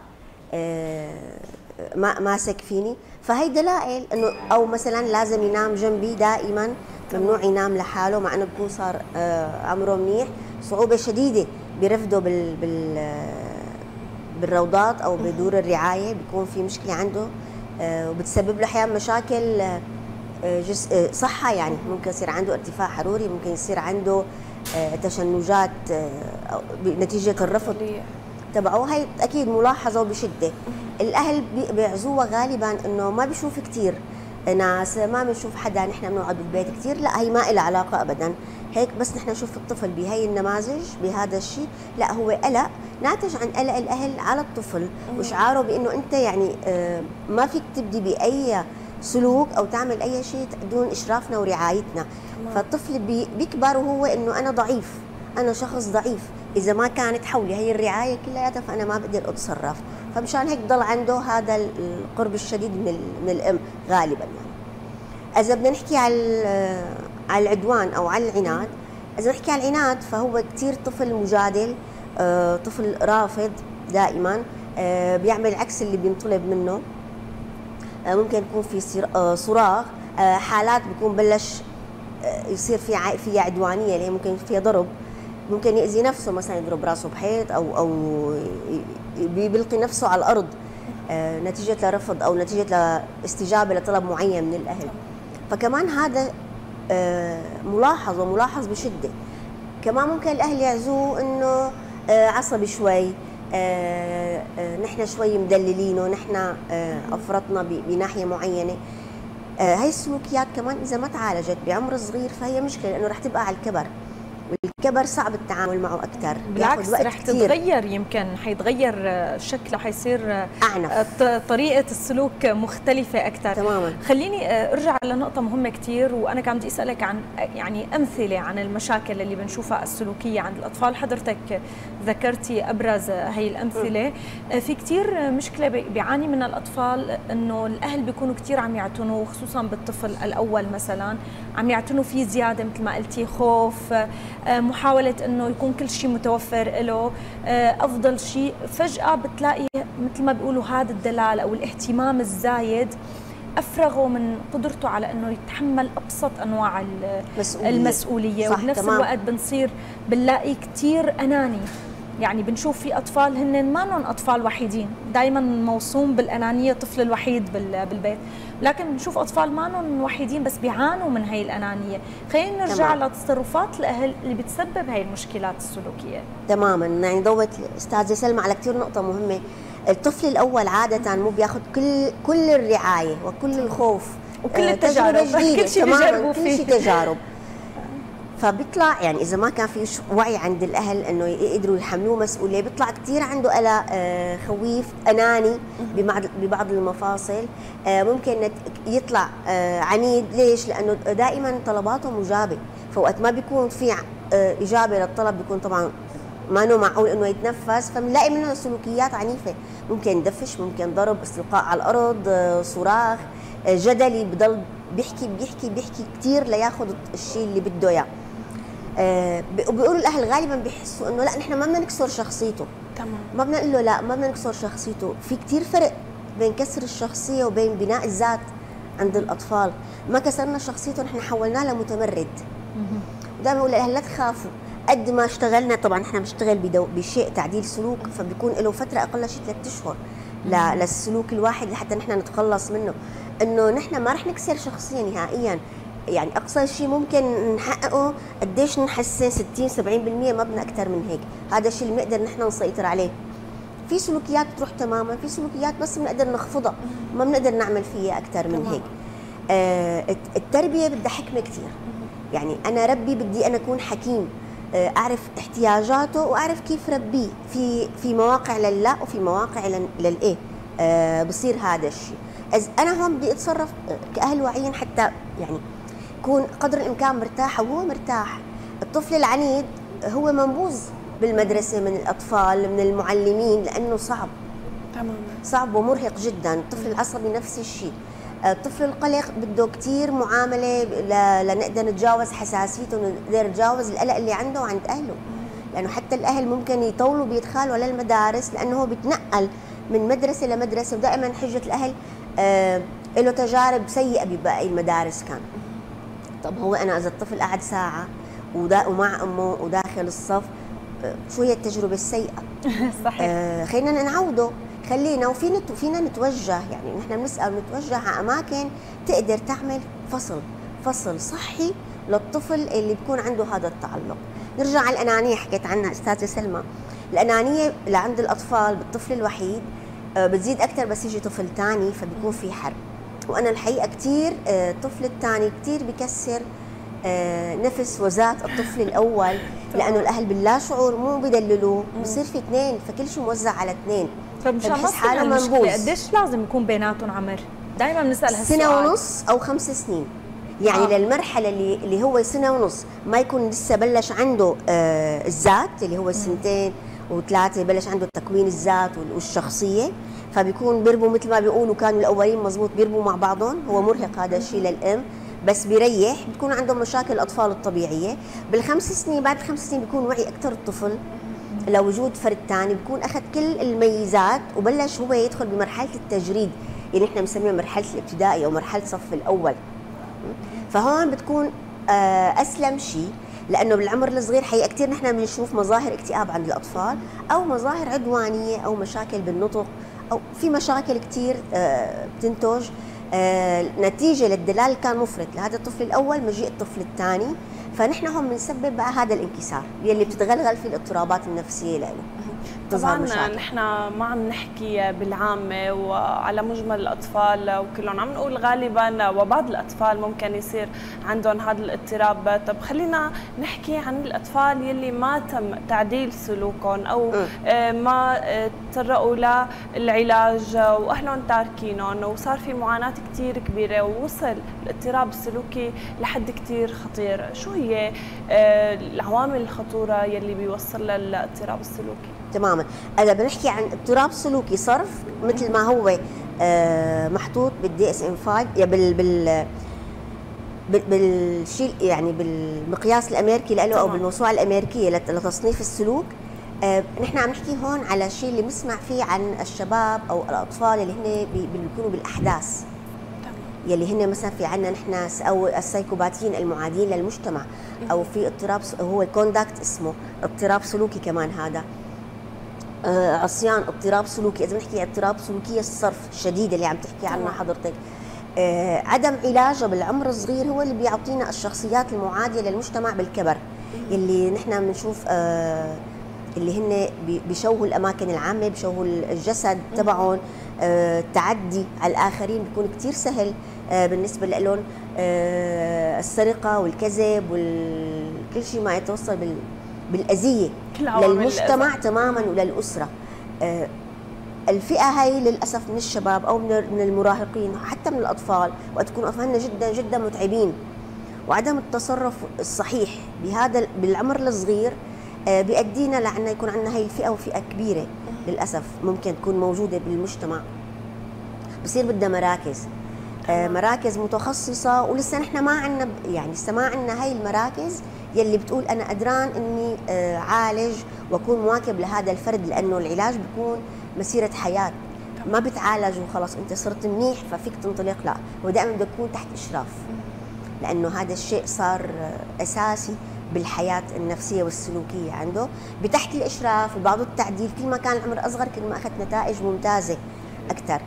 ماسك فيني. فهي دلائل انه، او مثلا لازم ينام جنبي دائما، ممنوع ينام لحاله مع انه بكون صار عمره منيح. صعوبه شديده برفده بال بال بالروضات او بدور الرعايه، بيكون في مشكله عنده وبتسبب له احيانا مشاكل صحه، يعني ممكن يصير عنده ارتفاع حروري، ممكن يصير عنده تشنجات نتيجة الرفض تبعه. هي أكيد ملاحظة وبشدة. الأهل بيعزوها غالبا إنه ما بيشوف كثير ناس، ما بنشوف حدا نحن بنقعد بالبيت كثير، لا هي ما لها علاقه ابدا هيك، بس نحن نشوف الطفل بهي النماذج بهذا الشيء، لا هو قلق ناتج عن قلق الاهل على الطفل واشعاره بانه انت يعني ما فيك تبدي باي سلوك او تعمل اي شيء دون اشرافنا ورعايتنا. فالطفل بيكبر وهو انه انا ضعيف، انا شخص ضعيف، اذا ما كانت حولي هي الرعايه كلياتها فانا ما بقدر اتصرف، فمشان هيك ضل عنده هذا القرب الشديد من من الام غالبا. يعني اذا بدنا نحكي على على العدوان او على العناد، اذا نحكي على العناد فهو كثير طفل مجادل، طفل رافض دائما، بيعمل عكس اللي بينطلب منه، ممكن يكون في صراخ، حالات بيكون بلش يصير في في عدوانيه اللي هي ممكن فيها ضرب، ممكن يأذي نفسه مثلا يضرب راسه بحيط او او بيلقي نفسه على الارض نتيجه لرفض او نتيجه لاستجابه لطلب معين من الاهل. فكمان هذا ملاحظ وملاحظ بشده. كمان ممكن الاهل يعزوه انه عصبي شوي، نحن شوي مدللينه، نحن افرطنا بناحيه معينه. هاي السلوكيات كمان اذا ما تعالجت بعمر صغير فهي مشكله، لانه رح تبقى على الكبر، والكبر صعب التعامل معه اكثر، بالعكس رح تتغير، يمكن حيتغير شكله، حيصير اعنف، طريقه السلوك مختلفه اكثر تماما. خليني ارجع لنقطه مهمه كثير، وانا كان بدي اسالك عن يعني امثله عن المشاكل اللي بنشوفها السلوكيه عند الاطفال. حضرتك ذكرتي ابرز هي الامثله. م. في كثير مشكله بيعاني منها الاطفال، انه الاهل بيكونوا كثير عم يعتنوا، خصوصا بالطفل الاول مثلا، عم يعتنوا فيه زياده مثل ما قلتي، خوف، محاولة انه يكون كل شيء متوفر له، افضل شيء، فجأة بتلاقي مثل ما بيقولوا هذا الدلال او الاهتمام الزايد افرغه من قدرته على انه يتحمل ابسط انواع المسؤولية, المسؤولية. وبنفس تمام. الوقت بنصير بنلاقي كثير اناني، يعني بنشوف في اطفال هن ما لهم اطفال وحيدين، دائما موصوم بالانانيه، طفل الوحيد بالبيت، لكن بنشوف اطفال ما لهم وحيدين بس بيعانوا من هي الانانيه. خلينا نرجع تمام. لتصرفات الاهل اللي بتسبب هي المشكلات السلوكيه. تماما، يعني ضوت استاذه سلمى على كثير نقطه مهمه. الطفل الاول عاده مو بياخذ كل كل الرعايه وكل الخوف وكل التجارب، كل شيء بيجربوا فيه، كل شيء تجارب. فبيطلع يعني اذا ما كان في وعي عند الاهل انه يقدروا يحملوه مسؤوليه، بيطلع كثير عنده قلق، خويف، اناني ببعض ببعض المفاصل، ممكن يطلع عنيد. ليش؟ لانه دائما طلباته مجابه، فوقت ما بيكون في اجابه للطلب بيكون طبعا ما انه معقول انه يتنفس، فبنلاقي منه سلوكيات عنيفه، ممكن دفش، ممكن ضرب، استلقاء على الارض، صراخ، جدلي، بضل بيحكي بيحكي بيحكي كثير لياخذ الشيء اللي بده اياه. آه وبيقولوا الاهل غالبا بيحسوا انه لا نحن ما بدنا نكسر شخصيته، تمام، ما بدنا نقول له لا ما بدنا نكسر شخصيته. في كثير فرق بين كسر الشخصيه وبين بناء الذات عند الاطفال. ما كسرنا شخصيته، نحن حولناه لمتمرد. دائما بقول للاهل لا تخافوا، قد ما اشتغلنا، طبعا نحن بنشتغل بشيء تعديل سلوك، فبيكون له فتره اقل شيء ثلاث اشهر للسلوك الواحد لحتى نحن نتخلص منه. انه نحن ما رح نكسر شخصيه نهائيا، يعني اقصى شيء ممكن نحققه قديش نحسن ستين سبعين بالمئة، ما بدنا اكثر من هيك. هذا الشيء اللي بنقدر نحن نسيطر عليه. في سلوكيات بتروح تماما، في سلوكيات بس بنقدر نخفضها، ما بنقدر نعمل فيها اكثر من هيك. آه التربيه بدها حكمه كثير، يعني انا ربي بدي انا اكون حكيم، آه اعرف احتياجاته واعرف كيف ربيه. في في مواقع لللا وفي مواقع للايه، آه بصير هذا الشيء. انا هون بدي اتصرف كاهل واعيين حتى يعني يكون قدر الامكان مرتاح وهو مرتاح. الطفل العنيد هو منبوذ بالمدرسه من الاطفال من المعلمين، لانه صعب تماما، صعب ومرهق جدا. الطفل العصبي نفس الشيء. الطفل القلق بده كثير معامله لنقدر نتجاوز حساسيته، ونقدر نتجاوز القلق اللي عنده عند اهله، لانه حتى الاهل ممكن يطولوا بيدخلوا للمدارس لانه هو بيتنقل من مدرسه لمدرسه، ودائما حجه الاهل آه له تجارب سيئه بباقي المدارس كان. طب هو انا اذا الطفل قعد ساعه ومع امه وداخل الصف، آه شو هي التجربه السيئه؟ صحيح. آه خلينا نعوده، خلينا وفينا فينا نتوجه، يعني نحن بنسال ونتوجه على اماكن تقدر تعمل فصل فصل صحي للطفل اللي بيكون عنده هذا التعلق. نرجع على الانانيه، حكيت عنها استاذه سلمى. الانانيه اللي عند الاطفال بالطفل الوحيد بتزيد اكثر بس يجي طفل ثاني، فبيكون في حرب. وانا الحقيقه كثير الطفل الثاني كثير بكسر نفس وذات الطفل الاول، لانه الاهل باللا شعور مو بدللوه، بصير في اثنين فكل شيء موزع على اثنين. طيب مشان ما تصير المشكله قديش لازم يكون بيناتهم عمر؟ دائما بنسال هالسؤال. سنه ونص او خمس سنين، يعني آه. للمرحله اللي اللي هو سنه ونص ما يكون لسه بلش عنده آه الذات اللي هو السنتين وثلاثه بلش عنده تكوين الذات والشخصيه، فبيكون بيربوا مثل ما بيقولوا كانوا الاولين مزبوط بيربوا مع بعضهم. هو مرهق هذا الشيء للام، بس بيريح، بتكون عندهم مشاكل الاطفال الطبيعيه. بالخمس سنين بعد خمس سنين بيكون وعي اكثر الطفل لوجود فرد ثاني، بيكون اخذ كل الميزات وبلش هو يدخل بمرحله التجريد اللي احنا بنسميها مرحله الابتدائي او مرحله الصف الاول. فهون بتكون اسلم شيء، لانه بالعمر الصغير حقيقه كثير نحن بنشوف مظاهر اكتئاب عند الاطفال او مظاهر عدوانيه او مشاكل بالنطق او في مشاكل كثير بتنتج نتيجه للدلال اللي كان مفرط لهذا الطفل الاول مجيء الطفل الثاني. فنحن هم بنسبب بقى هذا الانكسار يلي بتتغلغل في الاضطرابات النفسيه له. طبعا نحن ما عم نحكي بالعامه وعلى مجمل الاطفال وكلهم، عم نقول غالبا وبعض الاطفال ممكن يصير عندهم هذا الاضطراب. طب خلينا نحكي عن الاطفال يلي ما تم تعديل سلوكهم او ما تطرقوا للعلاج واهلهم تاركينهم وصار في معاناه كثير كبيره ووصل الاضطراب السلوكي لحد كثير خطير. شو هي العوامل الخطوره يلي بيوصل للاضطراب السلوكي؟ تماما. اذا بنحكي عن اضطراب سلوكي صرف مثل ما هو محطوط بالدي اس ام خمسة يا بال بال بالشيء يعني بالمقياس الامريكي له او بالموسوعه الامريكيه لتصنيف السلوك، نحن عم نحكي هون على الشيء اللي بنسمع فيه عن الشباب او الاطفال اللي هن بيكونوا بالاحداث، يلي هن مثلا في عندنا نحن او السايكوباتيين المعادين للمجتمع، او في اضطراب هو كوندكت اسمه اضطراب سلوكي كمان هذا. آه عصيان اضطراب سلوكي، اذا بنحكي اضطراب سلوكيه الصرف الشديده اللي عم تحكي عنها حضرتك. آه عدم علاجه بالعمر الصغير هو اللي بيعطينا الشخصيات المعاديه للمجتمع بالكبر، اللي نحن بنشوف آه اللي هن بيشوهوا الاماكن العامه، بيشوهوا الجسد تبعهم. آه التعدي على الاخرين بيكون كثير سهل آه بالنسبه لهم. آه السرقه والكذب وكل شيء ما يتوصل بال بالاذيه للمجتمع تماما وللاسره. آه الفئه هاي للاسف من الشباب او من المراهقين حتى من الاطفال وقت تكون اطفالنا جدا جدا متعبين، وعدم التصرف الصحيح بهذا بالعمر الصغير آه بيؤدينا لعنا يكون عندنا هاي الفئه وفئه كبيره للاسف ممكن تكون موجوده بالمجتمع. بصير بدها مراكز آه مراكز متخصصه، ولسه نحن ما عندنا يعني لسه ما عندنا هاي المراكز يلي بتقول انا قدران اني اعالج واكون مواكب لهذا الفرد، لانه العلاج بيكون مسيره حياه، ما بتعالج وخلص انت صرت منيح ففيك تنطلق، لا هو دائما بده يكون تحت اشراف، لانه هذا الشيء صار اساسي بالحياه النفسيه والسلوكيه عنده. بتحت الاشراف وبعض التعديل كل ما كان العمر اصغر كل ما اخذ نتائج ممتازه اكثر.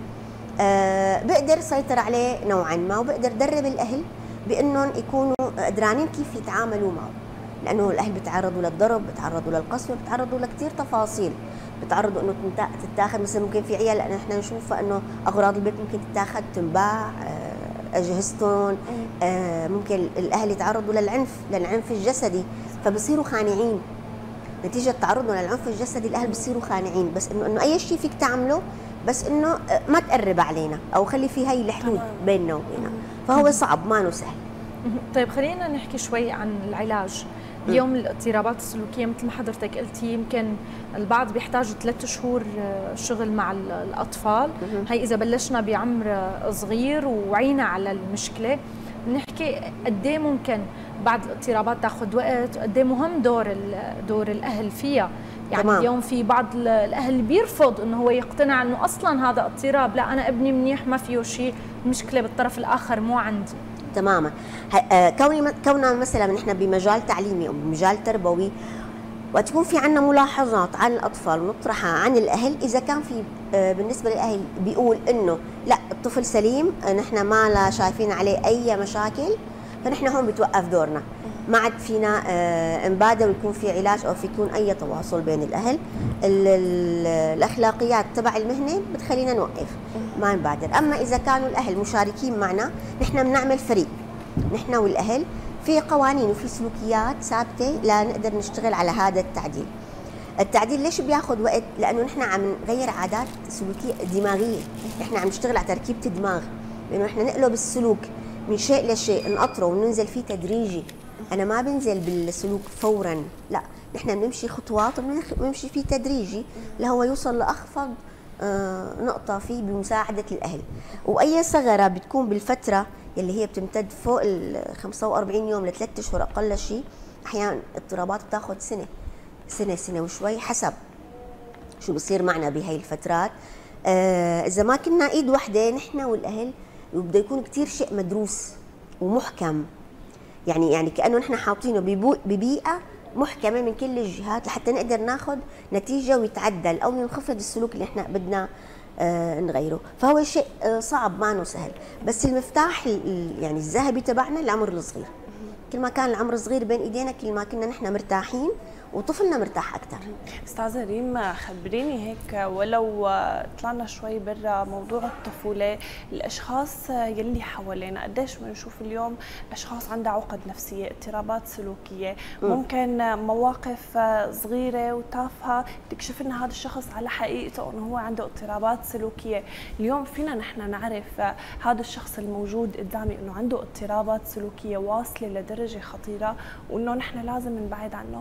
أه بقدر سيطر عليه نوعا ما، وبقدر درب الاهل بانهم يكونوا قدرانين كيف يتعاملوا معه، لانه الاهل بيتعرضوا للضرب، بيتعرضوا للقسوه، بيتعرضوا لكثير تفاصيل، بيتعرضوا انه تتاخذ مثلا ممكن في عيال نحن نشوفها انه اغراض البيت ممكن تتاخذ تنباع، اجهزتهم، ممكن الاهل يتعرضوا للعنف للعنف الجسدي فبصيروا خانعين. نتيجه تعرضهم للعنف الجسدي الاهل بصيروا خانعين، بس انه انه اي شيء فيك تعمله بس انه ما تقرب علينا او خلي في هي الحدود بيننا وبينها، فهو صعب ما انه سهل. طيب خلينا نحكي شوي عن العلاج. اليوم الاضطرابات السلوكيه مثل ما حضرتك قلتي يمكن البعض بيحتاجوا ثلاث شهور شغل مع الاطفال، هي اذا بلشنا بعمر صغير ووعينا على المشكله. بنحكي قد ايه ممكن بعض الاضطرابات تاخذ وقت، وقد ايه مهم دور دور الاهل فيها. يعني تمام. اليوم في بعض الاهل بيرفض انه هو يقتنع انه اصلا هذا اضطراب، لا انا ابني منيح ما فيه شيء، المشكله بالطرف الاخر مو عندي. تماما. كوني كوننا مثلا نحن بمجال تعليمي او بمجال تربوي وتكون في عندنا ملاحظات عن الاطفال ونطرحها عن الاهل، اذا كان في بالنسبه للاهل بيقول انه لا الطفل سليم نحن ما لا شايفين عليه اي مشاكل، فنحن هون بتوقف دورنا. ما عاد فينا آه نبادر ويكون في علاج او في يكون اي تواصل بين الاهل. ال ال الاخلاقيات تبع المهنه بتخلينا نوقف ما نبادر. اما اذا كانوا الاهل مشاركين معنا، نحن بنعمل فريق نحن والاهل، في قوانين وفي سلوكيات ثابته لنقدر نشتغل على هذا التعديل. التعديل ليش بياخذ وقت؟ لانه نحن عم نغير عادات سلوكيه دماغيه، نحن عم نشتغل على تركيبه الدماغ، لانه نحن نقلب السلوك من شيء لشيء، نقطره وننزل فيه تدريجي. انا ما بنزل بالسلوك فورا، لا نحن بنمشي خطوات وبنمشي فيه تدريجي لهو يوصل لاخفض آه نقطه فيه بمساعده الاهل. واي ثغره بتكون بالفتره اللي هي بتمتد فوق ال خمسة وأربعين يوم لثلاث اشهر اقل شيء، احيانا اضطرابات بتاخذ سنه سنه سنه وشوي حسب شو بصير معنا بهي الفترات. آه اذا ما كنا ايد وحده نحن والاهل، وبده يكون كثير شيء مدروس ومحكم، يعني يعني كانه نحن حاطينه ببيئه محكمه من كل الجهات لحتى نقدر ناخذ نتيجه ويتعدل او ينخفض السلوك اللي احنا بدنا آه نغيره. فهو شيء آه صعب ما سهل، بس المفتاح يعني الذهبي تبعنا العمر الصغير. كل ما كان العمر صغير بين ايدينا كل ما كنا نحن مرتاحين وطفلنا مرتاح اكثر. استاذه ريم، خبريني هيك ولو طلعنا شوي برا موضوع الطفوله، الاشخاص يلي حوالينا قديش بنشوف اليوم اشخاص عندها عقد نفسيه، اضطرابات سلوكيه، ممكن مواقف صغيره وتافهه تكشف لنا هذا الشخص على حقيقته انه هو عنده اضطرابات سلوكيه. اليوم فينا نحن نعرف هذا الشخص الموجود قدامي انه عنده اضطرابات سلوكيه واصله لدرجه خطيره وانه نحن لازم نبعد عنه؟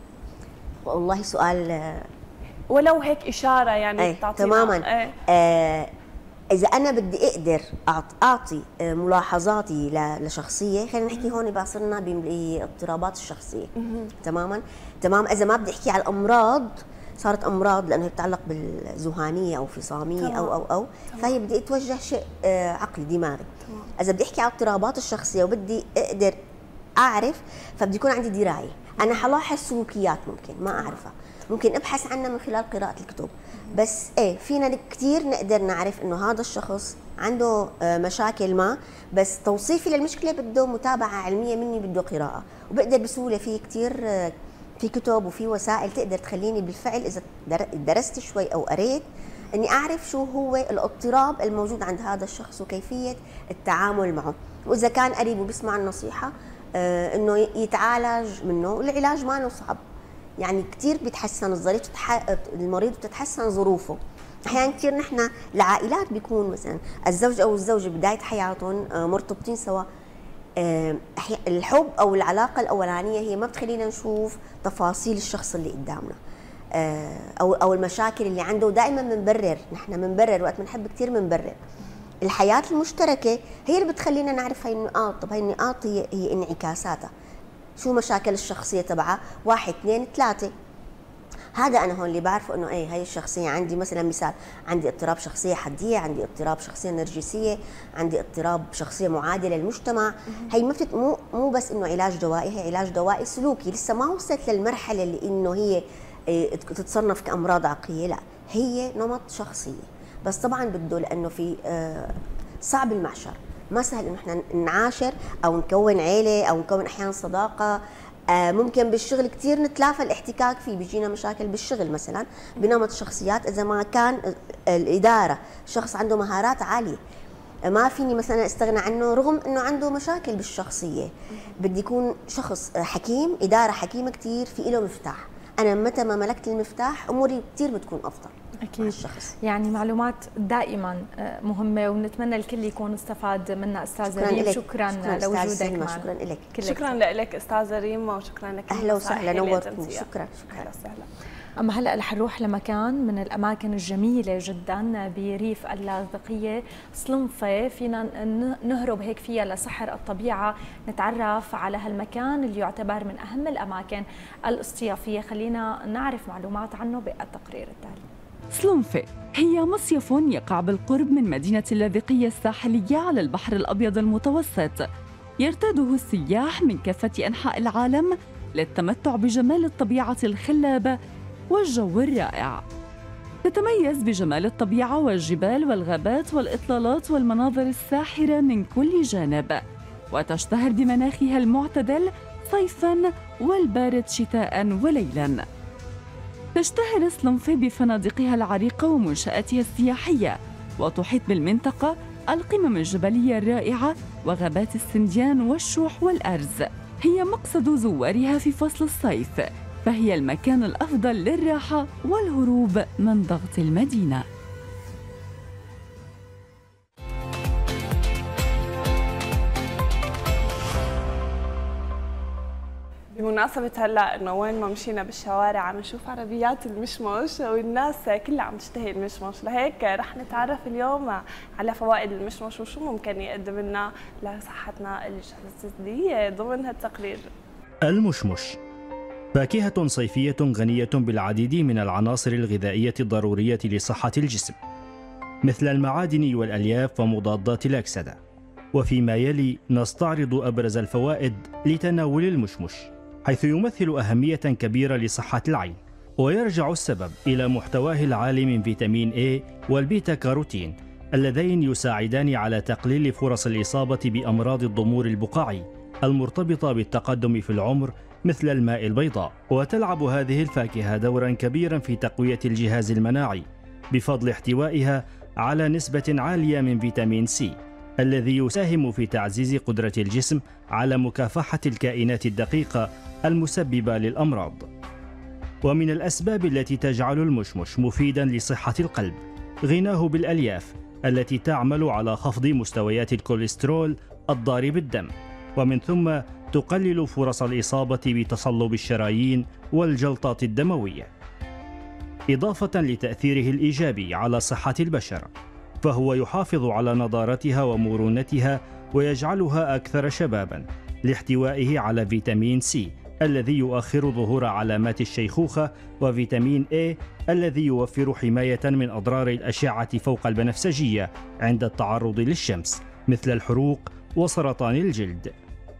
والله سؤال ولو هيك اشاره يعني ايه بتعطينا تماما. ايه. آه اذا انا بدي اقدر اعطي ملاحظاتي لشخصيه، خلينا نحكي هون باصرنا باضطرابات الشخصيه. تماما تمام. اذا ما بدي احكي على الامراض، صارت امراض لانه هي بتتعلق بالذهانيه او فصاميه او او او تمام. فهي بدي اتوجه شيء آه عقلي دماغي. تمام. اذا بدي احكي على اضطرابات الشخصيه وبدي اقدر اعرف، فبدي يكون عندي درايه. انا حلاحظ سلوكيات ممكن ما اعرفها، ممكن ابحث عنها من خلال قراءه الكتب، بس ايه فينا كثير نقدر نعرف انه هذا الشخص عنده مشاكل ما، بس توصيفي للمشكله بده متابعه علميه مني، بده قراءه، وبقدر بسهوله في كثير في كتب وفي وسائل تقدر تخليني بالفعل اذا درست شوي او قريت اني اعرف شو هو الاضطراب الموجود عند هذا الشخص وكيفيه التعامل معه، واذا كان قريب وبيسمع النصيحه آه انه يتعالج منه. والعلاج ما له صعب، يعني كثير بيتحسن الظريف المريض وبتتحسن ظروفه. احيانا كثير نحن العائلات بيكون مثلا الزوج او الزوجه بدايه حياتهم آه مرتبطين سوا، آه الحب او العلاقه الاولانيه هي ما بتخلينا نشوف تفاصيل الشخص اللي قدامنا آه او او المشاكل اللي عنده، ودائما بنبرر، نحن بنبرر وقت بنحب كثير بنبرر. الحياة المشتركة هي اللي بتخلينا نعرف هاي النقاط. طب هاي النقاط هي, هي انعكاساتها، شو مشاكل الشخصية تبعها، واحد اثنين ثلاثة. هذا أنا هون اللي بعرفه إنه إيه هاي الشخصية عندي مثلا مثال، عندي اضطراب شخصية حدية، عندي اضطراب شخصية نرجسية، عندي اضطراب شخصية معادلة للمجتمع. هي مو مو مو بس إنه علاج دوائي، هي علاج دوائي سلوكي، لسه ما وصلت للمرحلة اللي إنه هي تتصنف كأمراض عقلية، لا هي نمط شخصية. بس طبعا بده لانه في آه صعب المعشر، ما سهل انه احنا نعاشر او نكون عيله او نكون احيانا صداقه. آه ممكن بالشغل كثير نتلافى الاحتكاك فيه، بيجينا مشاكل بالشغل مثلا بنمط شخصيات. اذا ما كان الاداره شخص عنده مهارات عاليه ما فيني مثلا استغنى عنه رغم انه عنده مشاكل بالشخصيه. بدي يكون شخص حكيم، اداره حكيمه كثير، في له مفتاح. انا متى ما ملكت المفتاح اموري كثير بتكون افضل. أكيد الشخص. يعني معلومات دائما مهمة ونتمنى الكل يكون استفاد منها أستاذة ريم. شكرا, شكرا لوجودك معنا. شكرا لك. شكرا لك أستاذة ريم وشكرا لك. أهلا وسهلا نورتني. شكرا شكرا. أهلا وسهلا. أما هلأ رح نروح لمكان من الأماكن الجميلة جدا بريف اللاذقية، صلنفة، فينا نهرب هيك فيها لسحر الطبيعة، نتعرف على هالمكان اللي يعتبر من أهم الأماكن الاصطيافية. خلينا نعرف معلومات عنه بالتقرير التالي. صلنفة هي مصيف يقع بالقرب من مدينة اللاذقية الساحلية على البحر الأبيض المتوسط، يرتاده السياح من كافة أنحاء العالم للتمتع بجمال الطبيعة الخلابة والجو الرائع. تتميز بجمال الطبيعة والجبال والغابات والإطلالات والمناظر الساحرة من كل جانب، وتشتهر بمناخها المعتدل صيفاً والبارد شتاءً وليلاً. تشتهر سلونفي بفنادقها العريقة ومنشآتها السياحية، وتحيط بالمنطقة القمم الجبلية الرائعة وغابات السنديان والشوح والأرز. هي مقصد زوارها في فصل الصيف، فهي المكان الأفضل للراحة والهروب من ضغط المدينة. بمناسبة هلا انه وين ما مشينا بالشوارع عم نشوف عربيات المشمش والناس كلها عم تشتهي المشمش، لهيك رح نتعرف اليوم على فوائد المشمش وشو ممكن يقدم لنا لصحتنا الجسدية ضمن هالتقرير. المشمش فاكهة صيفية غنية بالعديد من العناصر الغذائية الضرورية لصحة الجسم، مثل المعادن والألياف ومضادات الأكسدة. وفيما يلي نستعرض أبرز الفوائد لتناول المشمش، حيث يمثل أهمية كبيرة لصحة العين، ويرجع السبب إلى محتواه العالي من فيتامين A والبيتا كاروتين اللذين يساعدان على تقليل فرص الإصابة بأمراض الضمور البقعي المرتبطة بالتقدم في العمر مثل الماء البيضاء. وتلعب هذه الفاكهة دورا كبيرا في تقوية الجهاز المناعي بفضل احتوائها على نسبة عالية من فيتامين سي الذي يساهم في تعزيز قدرة الجسم على مكافحة الكائنات الدقيقة المسببة للأمراض. ومن الأسباب التي تجعل المشمش مفيدا لصحة القلب غناه بالألياف التي تعمل على خفض مستويات الكوليسترول الضار بالدم، ومن ثم تقلل فرص الإصابة بتصلب الشرايين والجلطات الدموية، إضافة لتأثيره الإيجابي على صحة البشرة، فهو يحافظ على نضارتها ومرونتها ويجعلها أكثر شباباً لاحتوائه على فيتامين سي الذي يؤخر ظهور علامات الشيخوخة، وفيتامين A الذي يوفر حماية من أضرار الأشعة فوق البنفسجية عند التعرض للشمس مثل الحروق وسرطان الجلد.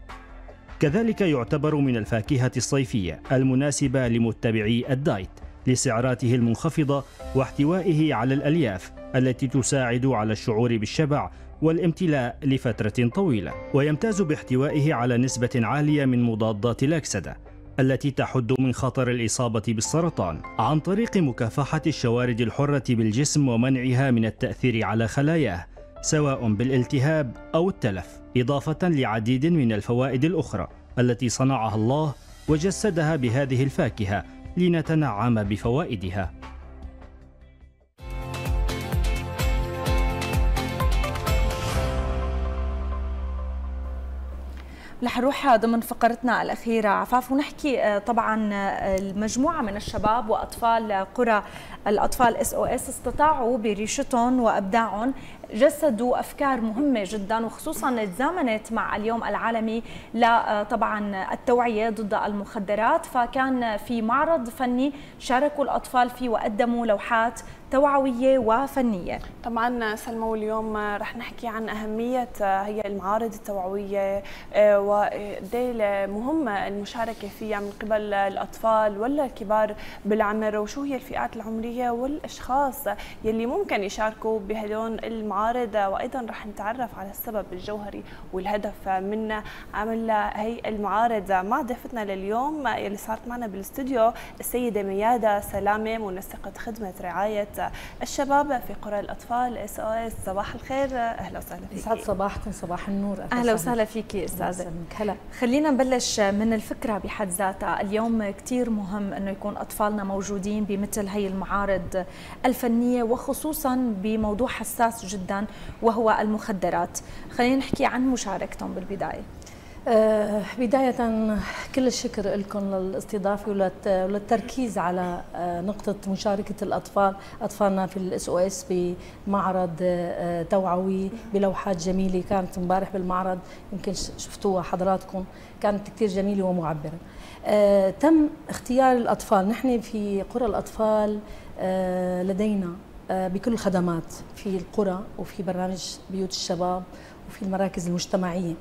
كذلك يعتبر من الفاكهة الصيفية المناسبة لمتبعي الدايت لسعراته المنخفضة واحتوائه على الألياف التي تساعد على الشعور بالشبع والامتلاء لفترة طويلة، ويمتاز باحتوائه على نسبة عالية من مضادات الأكسدة التي تحد من خطر الإصابة بالسرطان عن طريق مكافحة الشوارد الحرة بالجسم ومنعها من التأثير على خلاياه سواء بالالتهاب أو التلف، إضافة لعديد من الفوائد الأخرى التي صنعها الله وجسدها بهذه الفاكهة لنتنعم بفوائدها. رح نروح ضمن فقرتنا الأخيرة عفاف ونحكي طبعا المجموعة من الشباب وأطفال قرى الأطفال إس أو إس استطاعوا بريشتهم وأبداعهم جسدوا أفكار مهمة جدا، وخصوصا تزامنت مع اليوم العالمي لطبعا التوعية ضد المخدرات، فكان في معرض فني شاركوا الأطفال فيه وقدموا لوحات توعوية وفنية. طبعا سلمى واليوم رح نحكي عن أهمية هي المعارض التوعوية وقد ايه مهمة المشاركة فيها من قبل الأطفال ولا الكبار بالعمر، وشو هي الفئات العمرية والأشخاص يلي ممكن يشاركوا بهدول المعارض، وأيضا رح نتعرف على السبب الجوهري والهدف من عمل هي المعارض مع ضيفتنا لليوم يلي صارت معنا بالاستوديو السيدة ميادة سلامة، منسقة خدمة رعاية الشباب في قرى الأطفال إس أو إس. صباح الخير، أهلا وسهلا فيك. يسعد صباحكم. صباح النور. أهلا وسهلا فيكي أستاذة. هلا. خلينا نبلش من الفكرة بحد ذاتها. اليوم كتير مهم أنه يكون أطفالنا موجودين بمثل هي المعارض الفنية، وخصوصا بموضوع حساس جدا وهو المخدرات. خلينا نحكي عن مشاركتهم بالبداية. آه بداية كل الشكر لكم للاستضافة وللتركيز على آه نقطة مشاركة الأطفال أطفالنا في الإس أو إس بمعرض آه توعوي بلوحات جميلة كانت امبارح بالمعرض، يمكن شفتوها حضراتكم، كانت كثير جميلة ومعبرة. آه تم اختيار الأطفال. نحن في قرى الأطفال آه لدينا آه بكل الخدمات في القرى وفي برنامج بيوت الشباب وفي المراكز المجتمعية.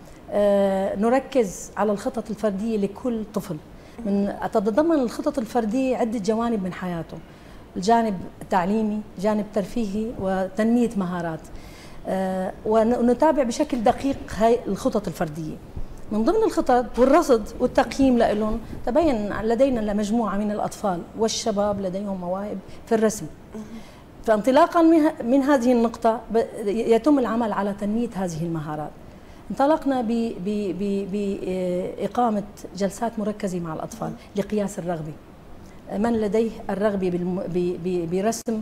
آه نركز على الخطط الفردية لكل طفل. من تتضمن الخطط الفردية عدة جوانب من حياته، الجانب التعليمي، جانب ترفيهي، وتنمية مهارات. آه ونتابع بشكل دقيق هاي الخطط الفردية. من ضمن الخطط والرصد والتقييم لهم تبين لدينا مجموعة من الأطفال والشباب لديهم مواهب في الرسم. فانطلاقا من هذه النقطة يتم العمل على تنمية هذه المهارات. انطلقنا بإقامة جلسات مركزة مع الأطفال لقياس الرغبة، من لديه الرغبة برسم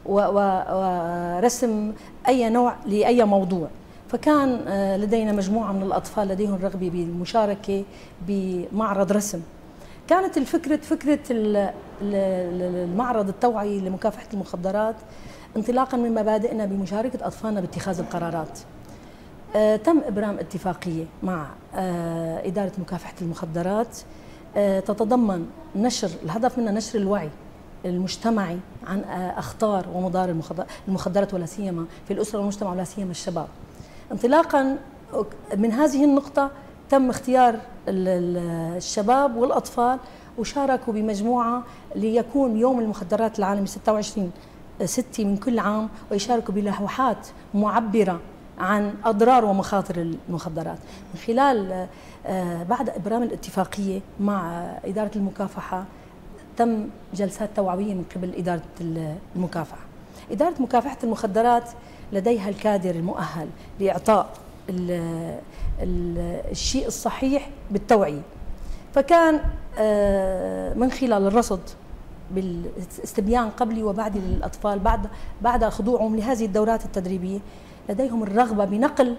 ورسم أي نوع لأي موضوع. فكان لدينا مجموعة من الأطفال لديهم رغبة بالمشاركة بمعرض رسم. كانت الفكرة فكرة المعرض التوعي لمكافحة المخدرات انطلاقا من مبادئنا بمشاركة أطفالنا باتخاذ القرارات. تم إبرام اتفاقية مع إدارة مكافحة المخدرات تتضمن نشر، الهدف منها نشر الوعي المجتمعي عن أخطار ومضار المخدرات ولا سيما في الأسرة والمجتمع ولا سيما الشباب. انطلاقا من هذه النقطة تم اختيار الشباب والأطفال وشاركوا بمجموعة ليكون يوم المخدرات العالمي ستة وعشرين ستة من كل عام، ويشاركوا بلوحات معبرة عن أضرار ومخاطر المخدرات. من خلال بعد إبرام الاتفاقية مع إدارة المكافحة تم جلسات توعوية من قبل إدارة المكافحة. إدارة مكافحة المخدرات لديها الكادر المؤهل لإعطاء الشيء الصحيح بالتوعية. فكان من خلال الرصد بالاستبيان قبلي وبعد للأطفال بعد بعد خضوعهم لهذه الدورات التدريبية لديهم الرغبة بنقل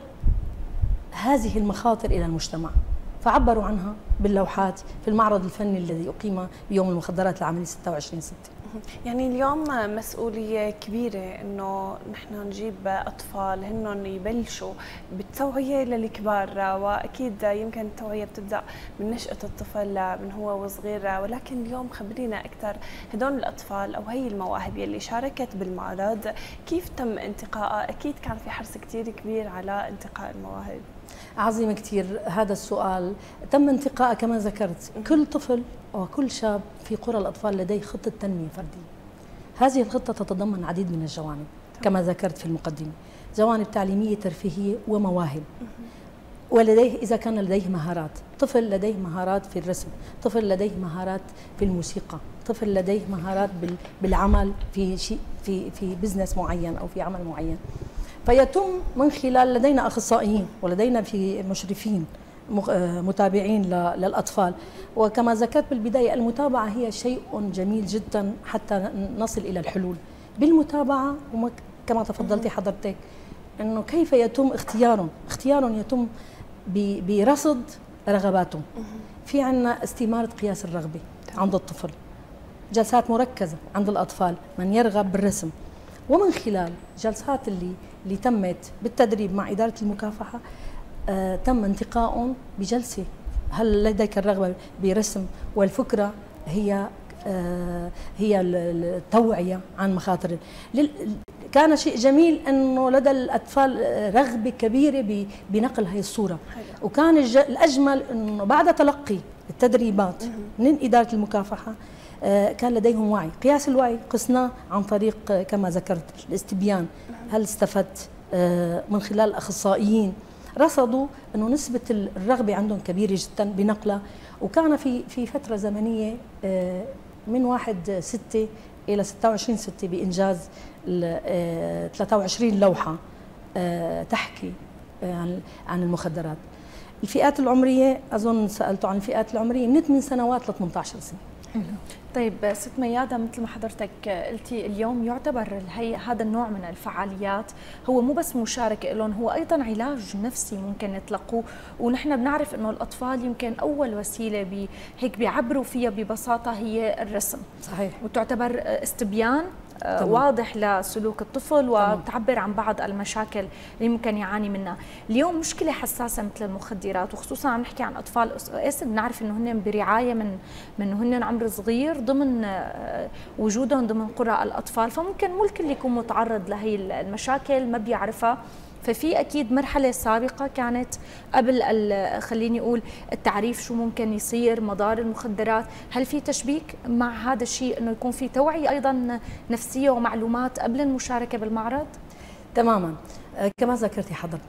هذه المخاطر إلى المجتمع، فعبروا عنها باللوحات في المعرض الفني الذي أقيم بيوم المخدرات العالمي ستة وعشرين ستة. يعني اليوم مسؤولية كبيرة إنه نحن نجيب أطفال هنن يبلشوا بالتوعية للكبار، وأكيد يمكن التوعية بتبدأ من نشأة الطفل من هو وصغير، ولكن اليوم خبرينا أكثر هدول الأطفال أو هي المواهب يلي شاركت بالمعرض كيف تم انتقائها؟ أكيد كان في حرص كتير كبير على انتقاء المواهب. عظيم كثير هذا السؤال. تم انتقاء كما ذكرت كل طفل وكل شاب في قرى الأطفال لديه خطة تنمية فردية. هذه الخطة تتضمن العديد من الجوانب كما ذكرت في المقدمة، جوانب تعليمية ترفيهية ومواهب. ولديه إذا كان لديه مهارات، طفل لديه مهارات في الرسم، طفل لديه مهارات في الموسيقى، طفل لديه مهارات بالعمل في شيء في في بزنس معين أو في عمل معين. فيتم من خلال لدينا أخصائيين ولدينا في مشرفين متابعين للأطفال، وكما ذكرت بالبداية المتابعة هي شيء جميل جدا حتى نصل إلى الحلول. بالمتابعة كما تفضلتي حضرتك أنه كيف يتم اختيارهم، اختيارهم يتم برصد رغباتهم. في عنا استمارة قياس الرغبة عند الطفل، جلسات مركزة عند الأطفال من يرغب بالرسم، ومن خلال جلسات اللي اللي تمت بالتدريب مع إدارة المكافحة آه تم انتقائهم بجلسة هل لديك الرغبة برسم، والفكرة هي آه هي التوعية عن مخاطر. كان شيء جميل أنه لدى الأطفال رغبة كبيرة بنقل هذه الصورة، وكان الأجمل أنه بعد تلقي التدريبات من إدارة المكافحة كان لديهم وعي. قياس الوعي قسناه عن طريق كما ذكرت الاستبيان، هل استفدت من خلال الأخصائيين رصدوا أنه نسبة الرغبة عندهم كبيرة جدا بنقلة، وكان في في فترة زمنية من واحد ستة إلى ستة وعشرين ستة بإنجاز ثلاثة وعشرين لوحة تحكي عن عن المخدرات. الفئات العمرية أظن سألتوا عن الفئات العمرية من ثمان سنوات ل ثمانية عشر سنة. طيب ست ميادة، مثل ما حضرتك قلتي اليوم يعتبر هي هذا النوع من الفعاليات هو مو بس مشاركة لهم، هو أيضا علاج نفسي ممكن يطلقوه، ونحن بنعرف إنه الأطفال يمكن أول وسيلة بي هيك بيعبروا فيها ببساطة هي الرسم. صحيح. وتعتبر استبيان طبعا. واضح لسلوك الطفل وتعبر عن بعض المشاكل اللي ممكن يعاني منها. اليوم مشكلة حساسة مثل المخدرات، وخصوصا عم نحكي عن أطفال اس بنعرف إنه هن برعاية من من هن عمر صغير ضمن وجودهم ضمن قرى الأطفال، فممكن مو الكل يكون متعرض لهي المشاكل ما بيعرفها. ففي اكيد مرحله سابقه كانت قبل خليني اقول التعريف شو ممكن يصير مضار المخدرات، هل في تشبيك مع هذا الشيء انه يكون في توعيه ايضا نفسيه ومعلومات قبل المشاركه بالمعرض؟ تماما كما ذكرتي حضرتك،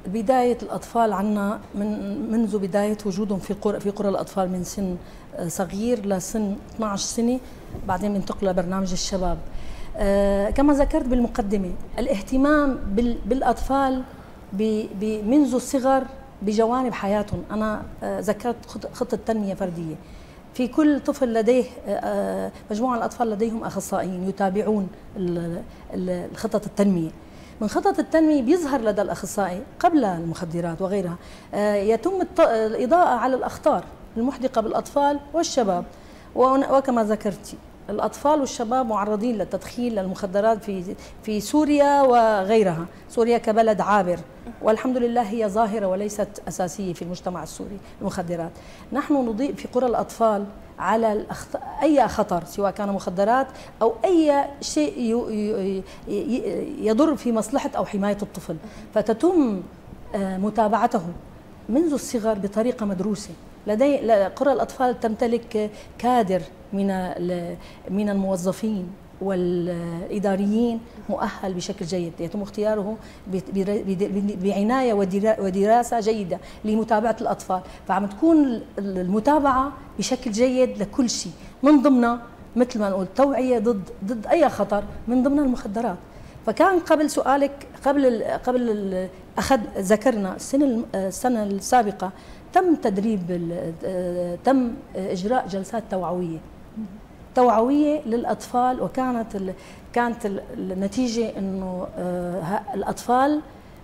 بداية الأطفال عنا من منذ بداية وجودهم في قرى في قرى الأطفال من سن صغير لسن اثنعش سنة، بعدين بينتقلوا لبرنامج الشباب. آه كما ذكرت بالمقدمة، الاهتمام بالأطفال منذ الصغر بجوانب حياتهم. أنا آه ذكرت خطة تنمية فردية، في كل طفل لديه آه مجموعة من الأطفال لديهم أخصائيين يتابعون الخطط التنمية. من خطط التنمية بيظهر لدى الأخصائي قبل المخدرات وغيرها آه يتم الإضاءة على الأخطار المحدقة بالأطفال والشباب، وكما ذكرتي الأطفال والشباب معرضين للتدخين للمخدرات في في سوريا وغيرها. سوريا كبلد عابر، والحمد لله هي ظاهرة وليست أساسية في المجتمع السوري المخدرات. نحن نضيء في قرى الأطفال على الأخط... أي خطر، سواء كان مخدرات أو أي شيء ي... ي... يضر في مصلحة أو حماية الطفل، فتتم متابعته منذ الصغر بطريقة مدروسة. لدي قرى الأطفال تمتلك كادر من من الموظفين والإداريين مؤهل بشكل جيد، يتم اختياره بعناية ودراسة جيدة لمتابعة الأطفال، فعم تكون المتابعة بشكل جيد لكل شيء، من ضمنها مثل ما نقول توعية ضد ضد أي خطر، من ضمنها المخدرات. فكان قبل سؤالك قبل قبل أخذ ذكرنا السنة السنة السابقة تم تدريب تم إجراء جلسات توعوية توعوية للأطفال، وكانت كانت النتيجة إنه الأطفال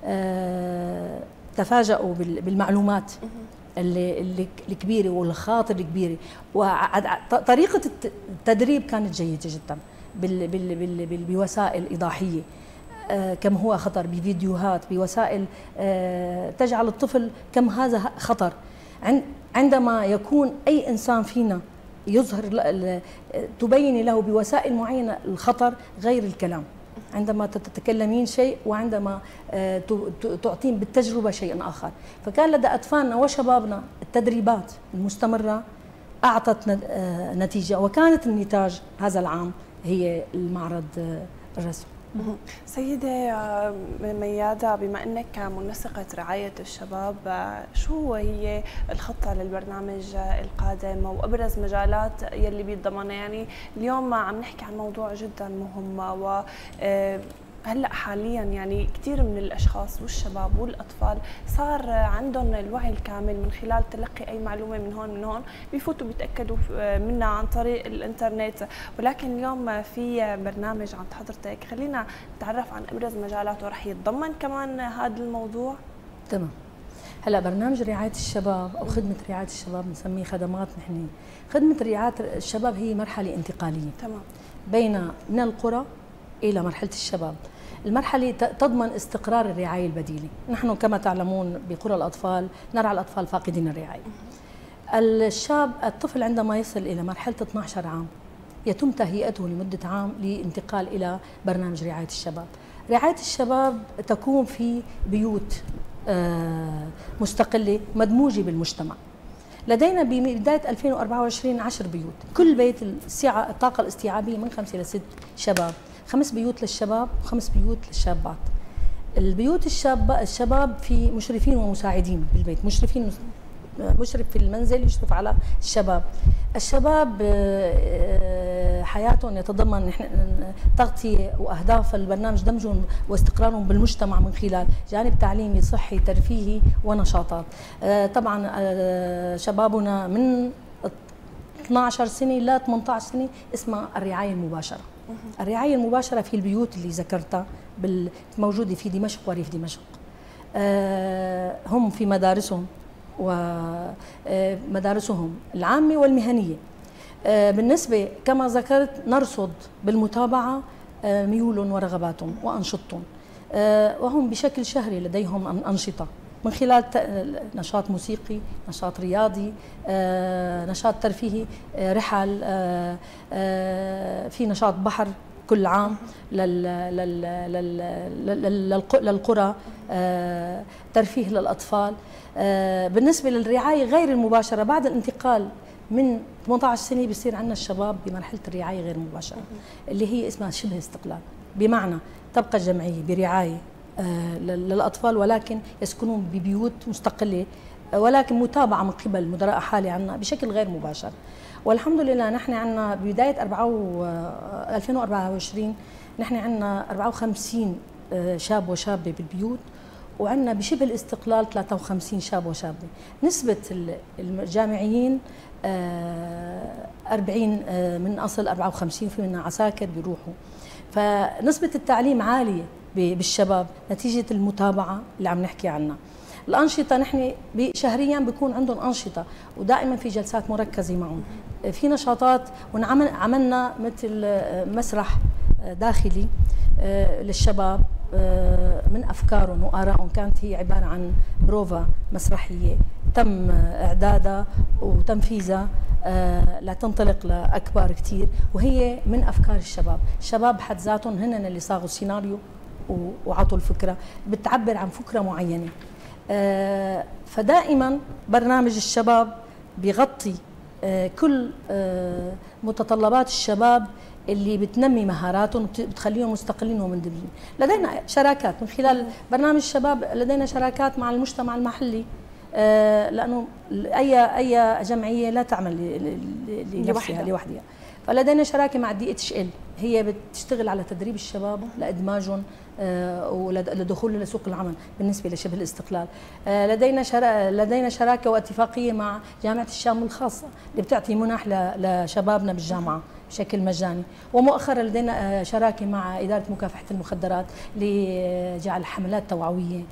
تفاجؤوا بالمعلومات اللي الكبيرة والخاطر الكبيرة، وطريقة التدريب كانت جيدة جدا بوسائل إيضاحية كم هو خطر، بفيديوهات، بوسائل تجعل الطفل كم هذا خطر. عندما يكون أي إنسان فينا يظهر تبين له بوسائل معينة الخطر غير الكلام، عندما تتكلمين شيء وعندما تعطين بالتجربة شيء آخر. فكان لدى أطفالنا وشبابنا التدريبات المستمرة أعطت نتيجة، وكانت النتاج هذا العام هي المعرض الرسمي. سيدة ميادة، بما أنك منسقة رعاية الشباب، شو هي الخطة للبرنامج القادم وأبرز مجالات يلي بيتضمنها؟ يعني اليوم عم نحكي عن موضوع جدا مهم، و هلا حاليا يعني كثير من الاشخاص والشباب والاطفال صار عندهم الوعي الكامل من خلال تلقي اي معلومه من هون من هون بيفوتوا بيتاكدوا منها عن طريق الانترنت. ولكن اليوم في برنامج عند حضرتك، خلينا نتعرف عن ابرز مجالاته، رح يتضمن كمان هذا الموضوع؟ تمام. هلا برنامج رعايه الشباب او خدمه رعايه الشباب بنسميه خدمات نحن. خدمه رعايه الشباب هي مرحله انتقاليه تمام بين من القرى الى مرحله الشباب. المرحلة تضمن استقرار الرعاية البديلة. نحن كما تعلمون بقرى الأطفال نرعى الأطفال فاقدين الرعاية. الشاب الطفل عندما يصل إلى مرحلة اثنعش عام يتم تهيئته لمدة عام لانتقال إلى برنامج رعاية الشباب. رعاية الشباب تكون في بيوت مستقلة مدموجة بالمجتمع. لدينا ببداية ألفين وأربعة وعشرين عشر بيوت، كل بيت الطاقة الاستيعابية من خمسة إلى ست شباب، خمس بيوت للشباب وخمس بيوت للشابات. البيوت الشاب الشباب في مشرفين ومساعدين بالبيت، مشرفين مشرف في المنزل يشرف على الشباب. الشباب حياتهم يتضمن تغطية وأهداف البرنامج دمجهم واستقرارهم بالمجتمع من خلال جانب تعليمي صحي ترفيهي ونشاطات. طبعا شبابنا من اثنعش سنة ل ثمانية عشر سنة اسمها الرعاية المباشرة. الرعاية المباشرة في البيوت اللي ذكرتها موجودة في دمشق وريف دمشق. هم في مدارسهم ومدارسهم العامة والمهنية. بالنسبة كما ذكرت نرصد بالمتابعة ميولهم ورغباتهم وأنشطتهم، وهم بشكل شهري لديهم أنشطة من خلال نشاط موسيقي، نشاط رياضي، نشاط ترفيهي، رحل، في نشاط بحر كل عام للقرى، ترفيه للأطفال. بالنسبة للرعاية غير المباشرة بعد الانتقال من ثمانية عشر سنة بيصير عندنا الشباب بمرحلة الرعاية غير المباشرة اللي هي اسمها شبه استقلال، بمعنى تبقى الجمعية برعاية للاطفال، ولكن يسكنون ببيوت مستقله، ولكن متابعه من قبل مدراء احالي عنا بشكل غير مباشر. والحمد لله نحن عندنا ببدايه ألفين وأربعة وعشرين نحن عندنا أربعة وخمسين شاب وشابه بالبيوت، وعندنا بشبه الاستقلال ثلاثة وخمسين شاب وشابه. نسبه الجامعيين أربعين من اصل أربعة وخمسين، في منها عساكر بيروحوا. فنسبه التعليم عاليه بالشباب نتيجه المتابعه اللي عم نحكي عنها. الأنشطة نحن شهريا بيكون عندهم أنشطة، ودائما في جلسات مركزة معهم، في نشاطات، وعملنا مثل مسرح داخلي للشباب من أفكارهم وآرائهم. كانت هي عبارة عن بروفا مسرحية تم إعدادها وتنفيذها لتنطلق لأكبر كتير، وهي من أفكار الشباب. الشباب بحد ذاتهم هن اللي صاغوا السيناريو وعطوا الفكرة، بتعبر عن فكرة معينة. فدائما برنامج الشباب بيغطي كل متطلبات الشباب اللي بتنمي مهاراتهم وبتخليهم مستقلين ومندمجين. لدينا شراكات من خلال برنامج الشباب، لدينا شراكات مع المجتمع المحلي، لانه اي اي جمعيه لا تعمل لنفسها لوحدها. فلدينا شراكه مع دي اتش ال، هي بتشتغل على تدريب الشباب لادماجهم ولدخول لسوق العمل بالنسبه لشبه الاستقلال. لدينا شرا... لدينا شراكه واتفاقيه مع جامعه الشام الخاصه اللي بتعطي منح لشبابنا بالجامعه بشكل مجاني. ومؤخرا لدينا شراكه مع اداره مكافحه المخدرات لجعل حملات توعويه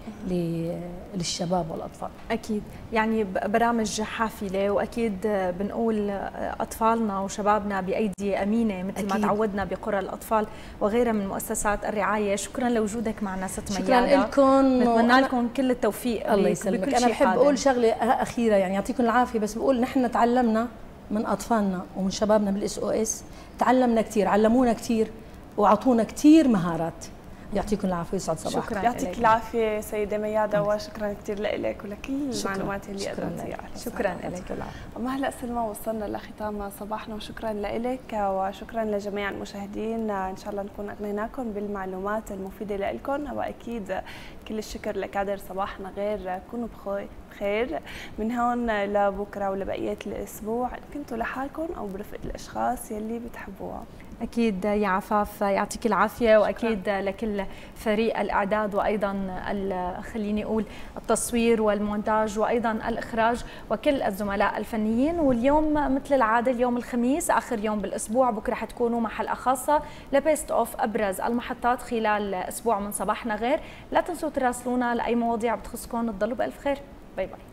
للشباب والاطفال. اكيد يعني برامج حافله، واكيد بنقول اطفالنا وشبابنا بايدي امينه مثل أكيد. ما تعودنا بقرى الاطفال وغيرها من مؤسسات الرعايه. شكرا لوجودك معنا ست ميادة، شكرا لكم، نتمنى لكم كل التوفيق. الله يسلمك. انا بحب اقول شغله اخيره، يعني يعطيكم العافيه، بس بقول نحن تعلمنا من اطفالنا ومن شبابنا بالاس او اس، تعلمنا كثير، علمونا كثير وعطونا كثير مهارات. يعطيكم العافيه ويسعد صباحكم. شكرا، يعطيك العافيه سيده ميادة، وشكرا كثير لك ولكل المعلومات اللي قدمتيها. شكرا لك. اما هلا سلمى وصلنا لختام صباحنا، وشكرا لك وشكرا لجميع المشاهدين. ان شاء الله نكون اغنيناكم بالمعلومات المفيده لكم، واكيد كل الشكر لكادر صباحنا غير. كونوا بخير من هون لبكره ولبقيه الاسبوع، كنتوا لحالكم او برفقه الاشخاص يلي بتحبوها. أكيد يا عفاف يعطيك العافية، وأكيد لكل فريق الإعداد وأيضا خليني أقول التصوير والمونتاج وأيضا الإخراج وكل الزملاء الفنيين. واليوم مثل العادة اليوم الخميس آخر يوم بالأسبوع، بكرة حتكونوا مع حلقة خاصة لبيست أوف أبرز المحطات خلال أسبوع من صباحنا غير. لا تنسوا تراسلونا لأي مواضيع بتخصكم. تضلوا بألف خير. باي باي.